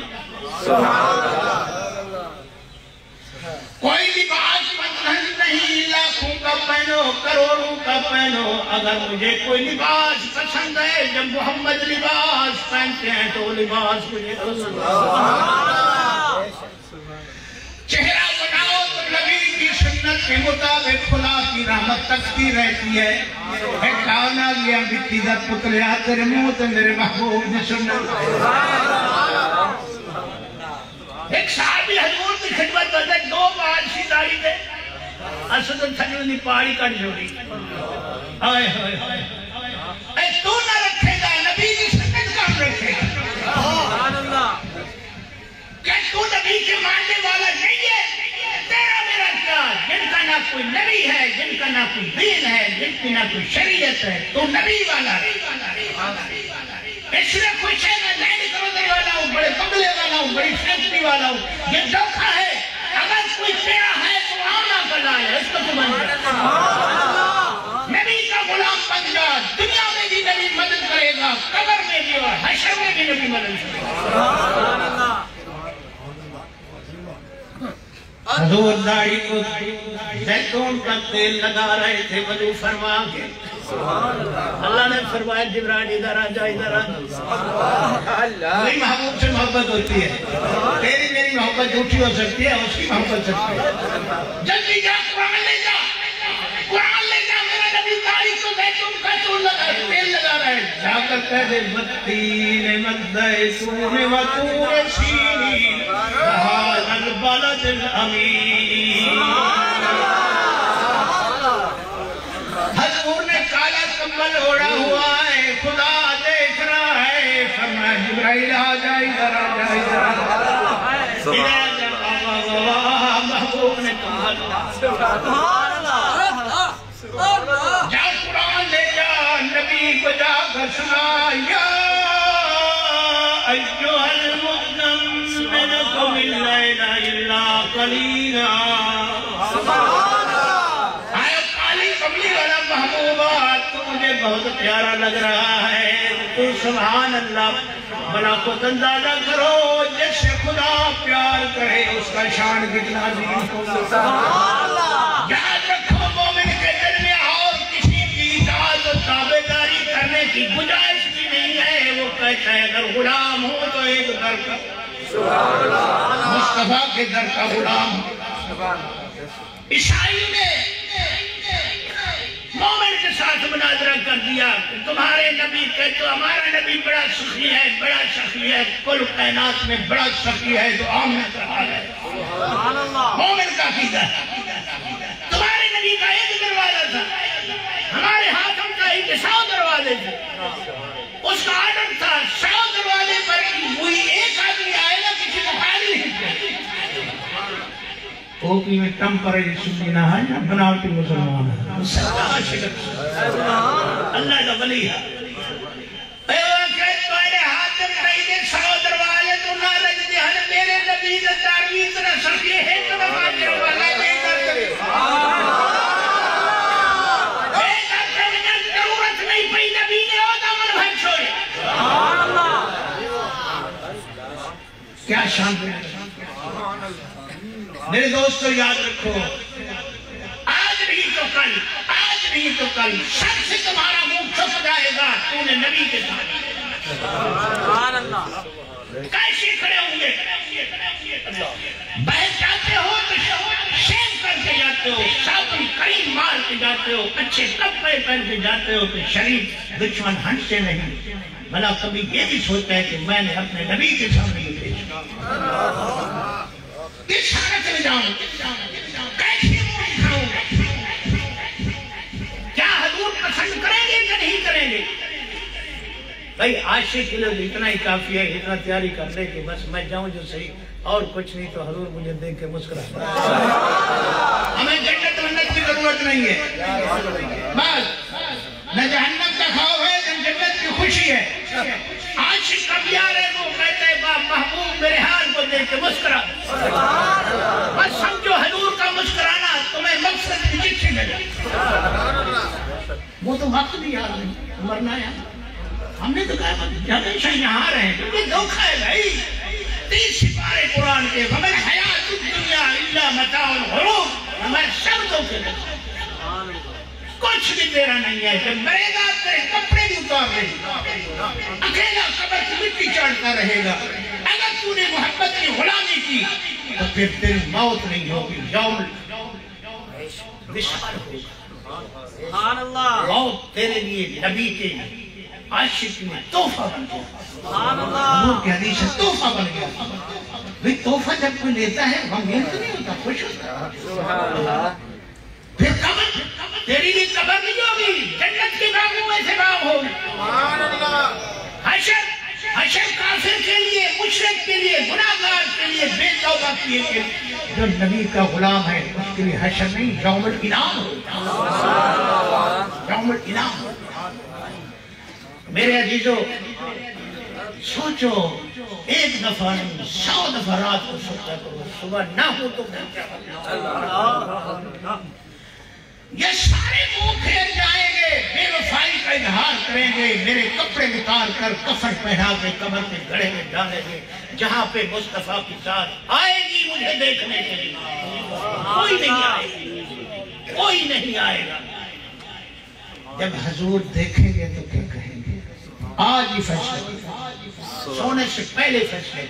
کوئی لباس پسند نہیں، لاکھوں کا پہنو، کروڑوں کا پہنو، اگر مجھے کوئی لباس پسند ہے، جب محمد لباس پہنتے ہیں تو لباس مجھے پسند ہے۔ چہرہ بناؤ تو نبی کی سنت کے مطابق خدا کی رحمت تکتی رہتی ہے۔ اے کانا لیا مٹی دا پتلیا تیرے منہ تے میرے محبوب نے سنت۔ ایک صحابی حضور کی خدمت کرتے 2 بار داڑھی دے اسد تھجولی پہاڑی کٹ جوڑی، آئے ہوئے اے تو نہ رکھے گا نبی کی سنت کام رکھے گا؟ کیا تو نبی کے ماننے والا نہیں ہے؟ تیرا میرا کیا؟ جن کا نہ کوئی نبی ہے، جن کا نہ کوئی دین ہے، جن کی نہ کوئی شریعت ہے، تو نبی والا ہے۔ اس لیے کوئی شے میں لینڈ کرو ہوں، بڑے بنگلے والا ہوں، بڑی فیکٹری والا ہوں. یہ دھوکہ ہے. اگر کوئی تیرا ہے تو آنا کلا ہے، اس کو تو بن جا. نبی کا غلام بن جا. دنیا میں بھی نبی مدد کرے گا، قبر میں بھی اور حشر میں بھی نبی مدد کرے گا. حضور داڑھی کو زیتون کا تیل لگا رہے تھے وضو فرما کے. اللہ نے فرمایا جبرائیل ادھر آ جا، ادھر آ جا. میری محبوب سے محبت ہوتی ہے، تیری میری محبت جھوٹی ہو سکتی ہے، اس کی محبت سچی ہے. جلدی جا قرآن لے جا، قرآن لے جا. میرا نبی داڑھی کو زیتون کا تیل لگا رہا ہے. جا کر کہہ دے والتین والزیتون وطور سینین ھذا البلد الامین. حضور نے کالا کمبل اوڑا ہوا ہے، خدا دیکھ رہا ہے. فرمایا جبرائیل آ جا، ادھر آ جا، ادھر آ جا. محبوب نے جا قرآن لے جا، نبی کو جا کر سنا. یا ایھا المزمل قم اللیل الا قلیلا. آئے کالی کملی والا محبوبہ، تو مجھے بہت پیارا لگ رہا ہے. تو سبحان اللہ. بلا کو اندازہ کرو، جس سے خدا پیار کرے اس کا شان کتنا عظیم ہوگا. یاد رکھو مومن کے دل میں اور کسی کی اطاعت و تابعداری کرنے کی گنجائش بھی نہیں ہے. وہ کہتا ہے اگر غلام ہو تو ایک در کا مصطفیٰ کے در کا غلام. عیسائی نے مومن کے ساتھ مناظرہ کر دیا کہ تمہارے نبی کہتے ہمارا نبی بڑا سخی ہے، بڑا سخی ہے، کل کائنات میں بڑا سخی ہے جو آمنہ کا حال ہے. مومن کا عقیدہ ہے. تمہارے نبی کا ایک دروازہ تھا، ہمارے ہاتھوں کا ایک 100 دروازے تھے. اس کا آرڈر تھا 100 دروازے پر کوئی ایک آدمی آئے گا کسی کو خالی نہیں کرے. اوپی میں ٹمپرری سنی نہ ہے، بناوٹی مسلمان ہے. اللہ کا ولی ہے. اے وقت تمہارے ہاتھ میں کئی 100 دروازے تو نہ رج دے ہن میرے نبی دا داروی اتنا سخی ہے تو نہ باجر والا نہیں کرتے. ایک آتے میں ضرورت نہیں پئی نبی نے او دامن بھائی چھوڑے. کیا شان ہے. میرے دوستو یاد رکھو، آج نہیں تو کل، آج نہیں تو کل سب سے تمہارا منہ چھپ جائے گا. تو نے نبی کے ساتھ کیسے کھڑے ہوں گے؟ بہت جاتے ہو تو شیو کر کے جاتے ہو، صابن کریم مار کے جاتے ہو، اچھے کپڑے پہن کے جاتے ہو کہ شریف دشمن ہنستے نہیں. بھلا کبھی یہ بھی سوچتا ہے کہ میں نے اپنے نبی کے سامنے یہ پیش کیا، کس حالت میں جاؤں، کیسے منہ دکھاؤں؟ کیا حضور پسند کریں گے کہ نہیں کریں گے؟ بھائی عاشق کے لیے اتنا ہی کافی ہے، اتنا تیاری کر لے کہ بس میں جاؤں جو صحیح، اور کچھ نہیں تو حضور مجھے دیکھ کے مسکراتا ہے. ہمیں جنت منت کی ضرورت نہیں ہے، بس نہ جہنم کا خوف ہے نہ جنت کی خوشی ہے. عاشق کا پیار ہے، وہ کہتے ہیں باپ محبوب میرے حال کو دیکھ کے مسکرا. بس سمجھو حضور کا مسکرانا تمہیں مقصد کی جت سے لگا. وہ تو وقت بھی یاد نہیں، مرنا ہے. ہم نے تو کہا ہمیشہ یہاں رہے ہیں کیونکہ دھوکہ ہے بھائی. 30 سپارے قرآن کے وَمَا الْحَيَاةُ الدُّنْيَا إِلَّا مَتَاعُ الْغُرُورِ. ہمارے سب دھوکے لگے، کچھ بھی تیرا نہیں ہے. جب مرے گا تیرے کپڑے بھی اتار دے گا، اکیلا قبر کی مٹی چڑھتا رہے گا. اگر تو نے محبت کی غلامی کی تو پھر تیری موت نہیں ہوگی، یوم وشال ہوگا. موت تیرے لیے نبی کے عاشق میں تحفہ بن گیا. حضور کی حدیث ہے تحفہ بن گیا. بھئی تحفہ جب کوئی لیتا ہے غمگین تو نہیں ہوتا، خوش ہوتا. پھر قبر تیری بھی قبر نہیں ہوگی، جنت کے باغوں میں سے باغ ہوگی. حشر کافر کے لیے، مشرک کے لیے، گناہگار کے لیے، بے توبہ کے لیے. جو نبی کا غلام ہے اس کے لیے حشر نہیں، یوم الانعام ہوگا. یوم الانعام. میرے عزیزو سوچو ایک دفعہ نہیں 100 دفعہ رات کو سوچا کرو صبح نہ ہو تو کیا یہ سارے منہ پھیر جائیں گے بے وفائی کا اظہار کریں گے میرے کپڑے نکال کر کفن پہنا کے قبر کے گڑھے میں ڈالیں گے جہاں پہ مصطفیٰ کی ذات آئے گی مجھے دیکھنے کے لیے کوئی نہیں آئے گا کوئی نہیں آئے گا جب حضور دیکھیں گے تو کیا کہیں گے آج ہی فیصلہ سونے سے پہلے فیصلے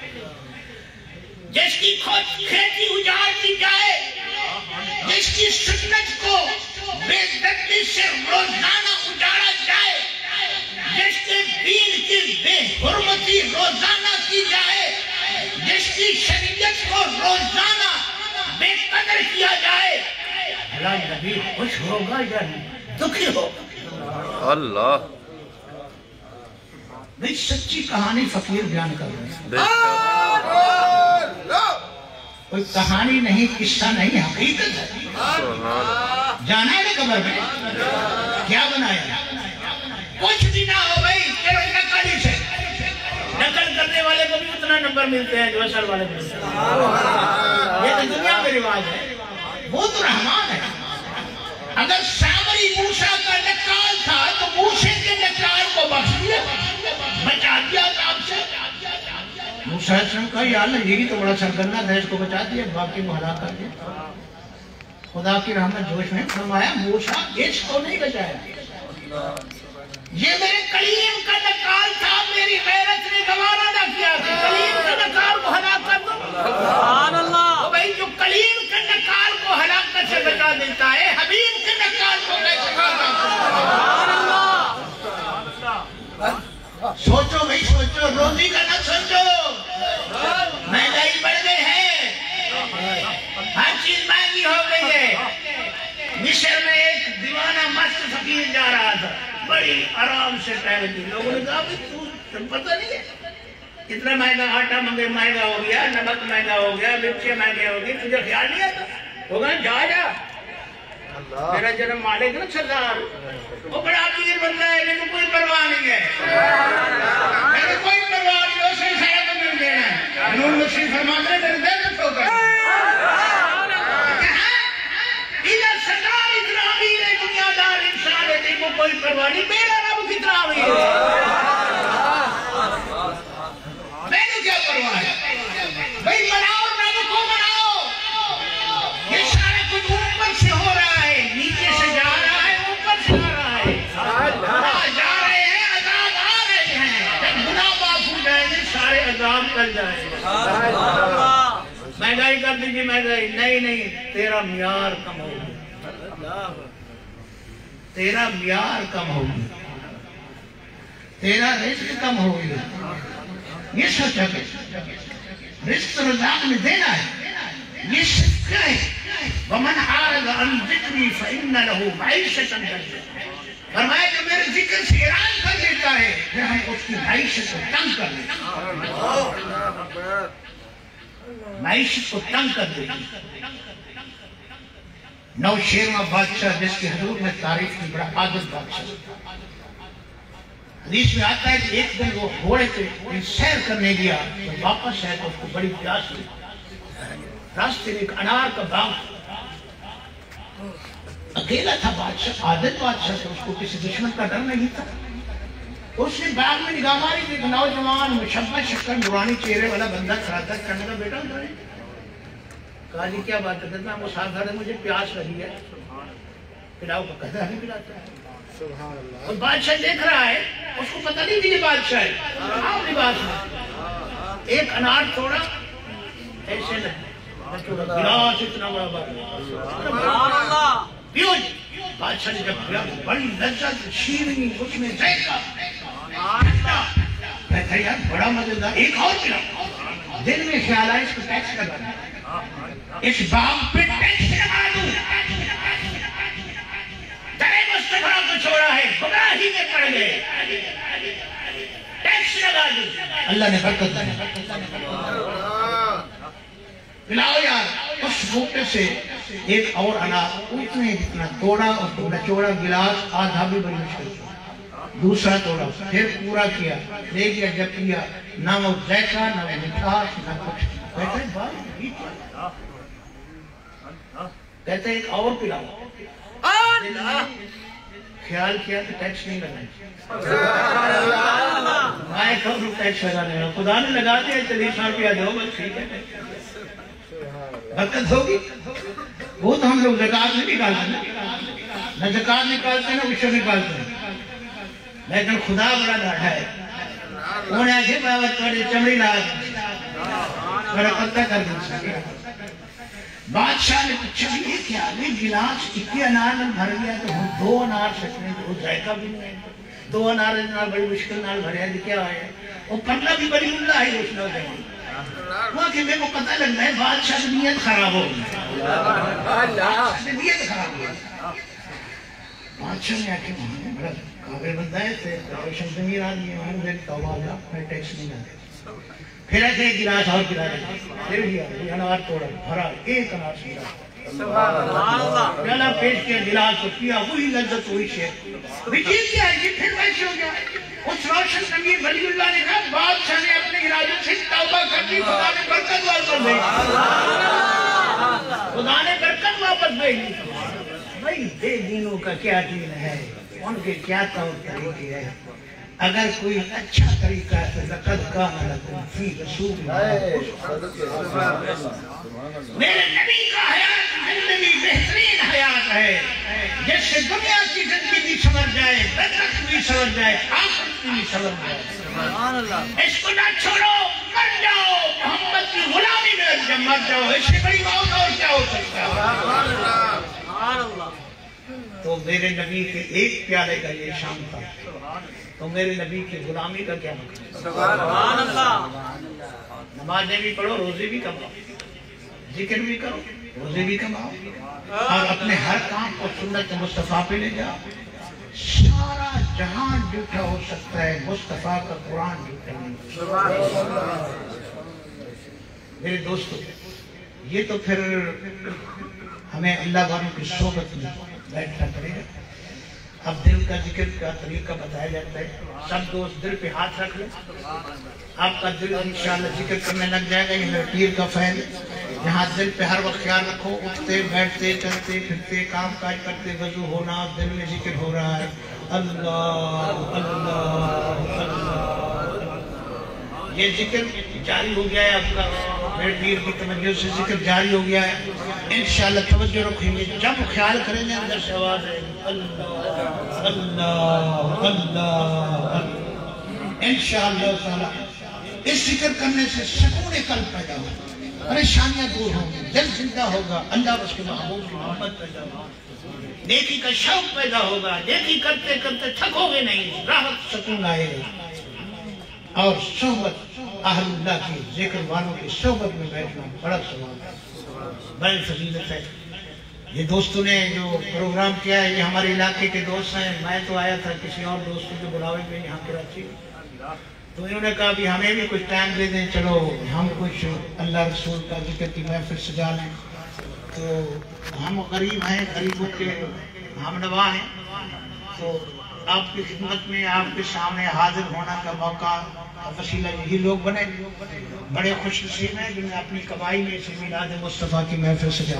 جس کی کھیتی اجاڑ دی جائے جس کی سنت کو بے دردی سے روزانہ اجاڑا جائے جس کے دین کی بے حرمتی روزانہ کی جائے جس کی شریعت کو روزانہ بے قدر کیا جائے اللہ نبی خوش ہوگا یا دکھی ہوگا اللہ نہیں سچی کہانی فقیر بیان کر رہے ہیں کوئی کہانی نہیں قصہ نہیں حقیقت ہے جانا ہے نا قبر میں کیا بنایا کچھ بھی نہ ہو بھائی کیوئی نقلی سے نقل کرنے والے کو بھی اتنا نمبر ملتے ہیں جو اثر والے کو ملتے ہیں یہ تو دنیا میں رواج ہے وہ تو رحمان ہے اگر سامری موسیٰ کا نکال تھا تو موسیٰ کے نکال کو بخش دیا بچا دیا آپ سے موسیٰ السلام کا یا اللہ یہی تو بڑا سرگندہ تھا اس کو بچا دیا باقی کو ہلاک کر دیا خدا کی رحمت جوش میں فرمایا موسیٰ اس کو نہیں بچایا یہ میرے کلیم کا نکال تھا میری غیرت نے گوارا نہ کیا کلیم کا نکال کو ہلاک کر دو سبحان اللہ تو بھئی جو کلیم کا نکال کو ہلاکت سے بچا دیتا ہے حبیب کے نکال کو کیسے بچا سبحان اللہ سوچو بھئی سوچو روزی کا نہ سوچو مہنگائی بڑھ گئی ہے ہر چیز مہنگی ہو گئی ہے مصر میں ایک دیوانہ مست فقیر جا رہا تھا بڑی آرام سے ٹہل دی لوگوں نے کہا تم پتہ نہیں ہے اتنا مہنگا آٹا مہنگا ہو گیا نمک مہنگا ہو گیا مرچیں مہنگے ہو گئی تجھے خیال نہیں آتا وہ کہا جا میرا جنم مالک نا سردار وہ بڑا امیر بندہ ہے لیکن کوئی پرواہ نہیں ہے لیکن کوئی پرواہ نہیں ہے اسے سارا تو مل دینا ہے نور مسیح فرماتے ہیں میرے دل میں تو کر ادھر سردار اتنا امیر ہے دنیا دار انسان ہے لیکن کوئی پرواہ نہیں میرا رب کتنا امیر ہے میں نے کیا پرواہ ہے بھئی مناؤ رب کو مناؤ یہ سارے کچھ اوپر سے ہو رہا ہے نیچے سے جا رہا ہے اوپر سے آ رہا ہے جا رہے ہیں عذاب آ رہے ہیں جب گناہ معاف ہو جائیں گے سارے عذاب کر جائیں گے مہنگائی کر دیجیے مہنگائی نہیں تیرا معیار کم ہوگی تیرا معیار کم ہوگی تیرا رزق کم ہوگی یہ سوچا کہ رزق رزاق میں دینا ہے یہ صدقہ ہے وَمَنْ عَارَضَ عَنْ ذِكْرِي فَإِنَّ لَهُ مَعِيشَةً ضَنْكًا فرمایا جو میرے ذکر سے اعراض کر دیتا ہے پھر ہم اس کی معیشت کو تنگ کر دیتے ہیں معیشت کو تنگ کر دیتے ہیں نوشیروہ بادشاہ جس کی حضور میں تعریف کی بڑا عادل بادشاہ حدیث میں آتا ہے کہ ایک دن وہ گھوڑے پہ سیر کرنے گیا تو واپس ہے تو اس کو بڑی پیاس ہوئی راستے میں ایک انار کا باغ اکیلا تھا بادشاہ عادل بادشاہ تھا اس کو کسی دشمن کا ڈر نہیں تھا اس نے باغ میں نگاہ ماری ایک نوجوان مشبہ شکل نورانی چہرے والا بندہ کھڑا تھا کہنے کا بیٹا کہا جی کیا بات ہے میں مسافر ہے مجھے پیاس لگی ہے پلاؤ کا قدر نہیں پلاتا ہے اور بادشاہ دیکھ رہا ہے اس کو پتہ نہیں یہ بادشاہ ہے لباس میں ایک انار توڑا ایسے لگے گلاس اتنا بڑا بار پیو جی بادشاہ نے جب پیا بڑی لذت شیرنی اس میں ذائقہ کہتا یار بڑا مزیدار ایک اور پلا دل میں خیال آئے اس کو ٹیکس لگانا اس باغ پہ ٹیکس لگا دوں درے مصطفیٰ کو چھوڑا ہے گمراہی میں پڑ گئے ٹیکس لگا دوں اللہ نے برکت دی پلاؤ یار اس بوٹے سے ایک اور انار اتنے جتنا توڑا اور نچوڑا گلاس آدھا بھی بڑی مشکل دوسرا توڑا، پھر پورا کیا، لے گیا جب کیا، نہ وہ ذائقہ نہ وہ مٹھاس نہ کچھ. کہتے ہیں بات یہ کیا؟ کہتے ہیں ایک اور پلاؤ. خیال کیا کہ ٹیکس نہیں لگائی. میں کب رو ٹیکس لگانے لگا؟ خدا نے لگا دیا 40 روپیہ دو بس ٹھیک ہے، برکت ہوگی. وہ تو ہم لوگ زکات نہیں نکالتے نہ زکات نکالتے ہیں نہ عشر نکالتے ہیں، لیکن خدا بڑا ڈاٹا ہے. انہوں نے آگے باوت پڑے چمڑی لاد بڑا پتہ کر دیا. بادشاہ نے پوچھا یہ کیا ہے؟ گلاس 21 انار میں بھر گیا تو ہم 2 انار سکنے تو ذائقہ بھی نہیں ہے. 2 انار اتنا بڑی مشکل نال بھریا دی کیا ہے؟ وہ پتلا بھی بڑی اللہ ہی اس نے دے. وہاں کہ میرے کو پتہ لگنا ہے بادشاہ کی نیت خراب ہو گئی. نیت خراب ہو گئی. بادشاہ نے آکے وہاں بڑا قابل بندہ ہے تھے شمس امیر آدمی ہے، وہاں میرے توبہ جا میں ٹیکس نہیں نہ دے. پھر ایسے ایک گلاس اور پلا دیا، پھر بھی انار توڑا بھرا 1 انار سے پیالہ پیش کیا، گلاس کو پیا، وہی لذت وہی شیخ. بچی کیا ہے یہ پھر ویسے ہو گیا. اس روشن امیر ولی اللہ نے کہا بادشاہ نے اپنے ارادے سے توبہ کر دی، خدا نے برکت واپس دے. خدا نے برکت واپس دے. بھائی بے دینوں کا کیا دین ہے، ان کے کیا طور طریقے ہے. اگر کوئی اچھا طریقہ ہے تو لقد کان لکم فی رسول میرے نبی کا حیات زندگی بہترین حیات ہے، جس سے دنیا کی زندگی بھی سمجھ جائے، برزخ بھی سمجھ جائے، آخرت بھی سمجھ جائے. اس کو نہ چھوڑو، مر جاؤ محمد کی غلامی میں جب مر جاؤ. اس سے بڑی موت اور کیا ہو سکتا ہے؟ تو میرے نبی کے ایک پیالے کا یہ شان تھا، تو میرے نبی کی غلامی کا کیا مقصد؟ سبحان اللہ. نمازیں بھی پڑھو، روزے بھی کماؤ، ذکر بھی کرو، روزے بھی کماؤ، اور اپنے ہر کام کو سنت مصطفیٰ پہ لے جاؤ. سارا جہان جھوٹا ہو سکتا ہے، مصطفیٰ کا قرآن جھوٹا نہیں. میرے دوستو، یہ تو پھر ہمیں اللہ والوں کی صحبت میں بیٹھنا پڑے گا. اب دل کا ذکر کا طریقہ بتایا جاتا ہے. سب دوست دل پہ ہاتھ رکھ لیں، آپ کا دل انشاءاللہ ذکر کرنے لگ جائے گا. یہ میرے پیر کا فیض ہے. یہاں دل پہ ہر وقت خیال رکھو، اٹھتے بیٹھتے چلتے پھرتے کام کاج کرتے وضو ہونا، دل میں ذکر ہو رہا ہے اللہ اللہ اللہ. یہ ذکر جاری ہو گیا ہے آپ کا، میرے پیر کی توجہ سے ذکر جاری ہو گیا ہے. انشاءاللہ توجہ رکھیں گے، جب خیال کریں گے اندر سے آواز ہے اللہ اللہ اللہ. انشاءاللہ تعالی اس ذکر کرنے سے سکون قلب پیدا ہوگا، پریشانیاں دور ہوں گی، دل زندہ ہوگا، اللہ اس کے محبوب کی محبت پیدا ہوگا، نیکی کا شوق پیدا ہوگا. نیکی کرتے کرتے تھکو گے نہیں، راحت سکون آئے گا. اور صحبت اہل اللہ کی، ذکر والوں کی صحبت میں بیٹھنا بڑا ثواب ہے، بڑی فضیلت ہے. یہ دوستوں نے جو پروگرام کیا ہے یہ ہمارے علاقے کے دوست ہیں. میں تو آیا تھا کسی اور دوستوں کے بلاوے پہ یہاں کراچی، تو انہوں نے کہا بھی ہمیں بھی کچھ ٹائم دے دیں، چلو ہم کچھ اللہ رسول کا ذکر کی محفل سجا لیں. تو ہم غریب ہیں، غریبوں کے ہم نوا ہیں، تو آپ کی خدمت میں آپ کے سامنے حاضر ہونا کا موقع وسیلہ یہی لوگ بنے. بڑے خوش نصیب ہیں جنہیں اپنی کمائی میں سے میلاد مصطفیٰ کی محفل سجا.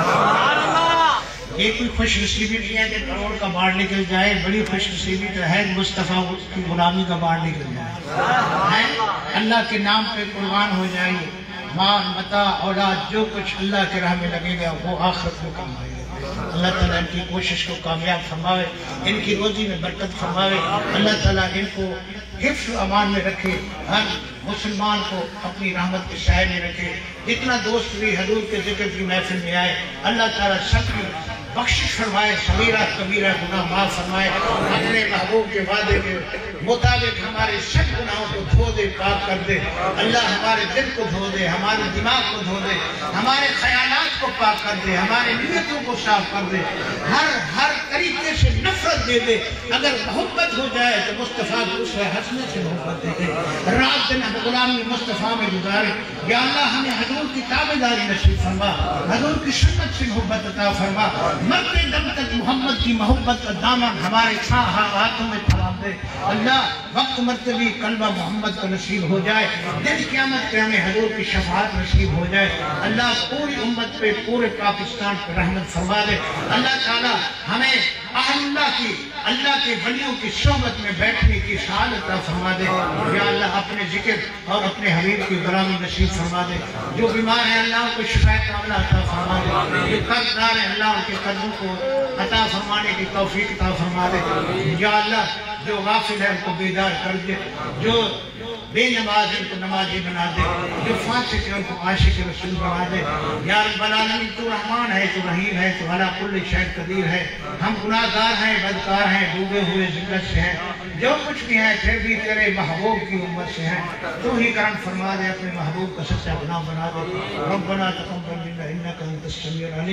یہ کوئی خوش نصیبی نہیں ہے کہ کروڑ کا باڑ نکل جائے، بڑی خوش نصیبی تو ہے مصطفیٰ کی غلامی کا باڑ نکل جائے، اللہ کے نام پہ قربان ہو جائے. مال متاع اولاد جو کچھ اللہ کے راہ میں لگے گا وہ آخرت میں کام آئے گا. اللہ تعالیٰ ان کی کوشش کو کامیاب فرماوے، ان کی روزی میں برکت فرماوے. اللہ تعالیٰ ان کو حفظ و امان میں رکھے، ہر مسلمان کو اپنی رحمت کے سائے میں رکھے. جتنا دوست بھی حضور کے ذکر کی محفل میں آئے اللہ تعالیٰ سب کی بخشش فرمائے، صغیرہ کبیرہ گناہ معاف فرمائے. اپنے محبوب کے وعدے کے مطابق ہمارے سب گناہوں کو دھو دے، پاک کر دے. اللہ ہمارے دل کو دھو دے، ہمارے دماغ کو دھو دے، ہمارے خیالات کو پاک کر دے، ہمارے نیتوں کو صاف کر دے. ہر طریقے سے نفرت نفرت دے دے. اگر محبت ہو جائے تو مصطفیٰ دوسرے حسن سے محبت دے دے. رات دن غلامی مصطفیٰ میں گزارے. یا اللہ ہمیں حضور کی تابعداری نصیب فرما, حضور کی سنت سے محبت عطا فرما. مرتے دم تک محمد کی محبت کا دامن ہمارے ہاتھوں میں تھام دے. اللہ وقت مرتے بھی قلبہ محمد کا نصیب ہو جائے. دن قیامت پہ ہمیں حضور کی شفاعت نصیب ہو جائے. اللہ پوری امت پہ, پورے پاکستان پہ رحمت فرما دے. اللہ تعالی ہمیں اہل اللہ کی, اللہ کے ولیوں کی صحبت میں بیٹھنے کی سعادت عطا فرما دے. یا اللہ اپنے ذکر اور اپنے حبیب کی غلامی نصیب فرما دے. جو بیمار ہیں اللہ کو شفا کاملہ عطا فرما دے. جو قرض دار ہیں اللہ ان کے قرضوں کو عطا فرمانے کی توفیق عطا فرما دے. یا اللہ جو غافل ہے ان کو بیدار کر دے, جو بے نماز ان کو نمازی بنا دے, جو فاسق ہے ان کو عاشق رسول بنا دے. یا رب العالمین تو رحمان ہے, تو رحیم ہے, تو علی کل شیء قدیر ہے. ہم گناہگار ہیں, بدکار ہیں, ڈوبے ہوئے ذلت سے ہیں. جو کچھ بھی ہے پھر بھی تیرے محبوب کی امت سے ہیں. تو ہی کرم فرما دے, اپنے محبوب کا سچا غلام بنا دے. ربنا تقبل منا انک انت السمیع العلیم.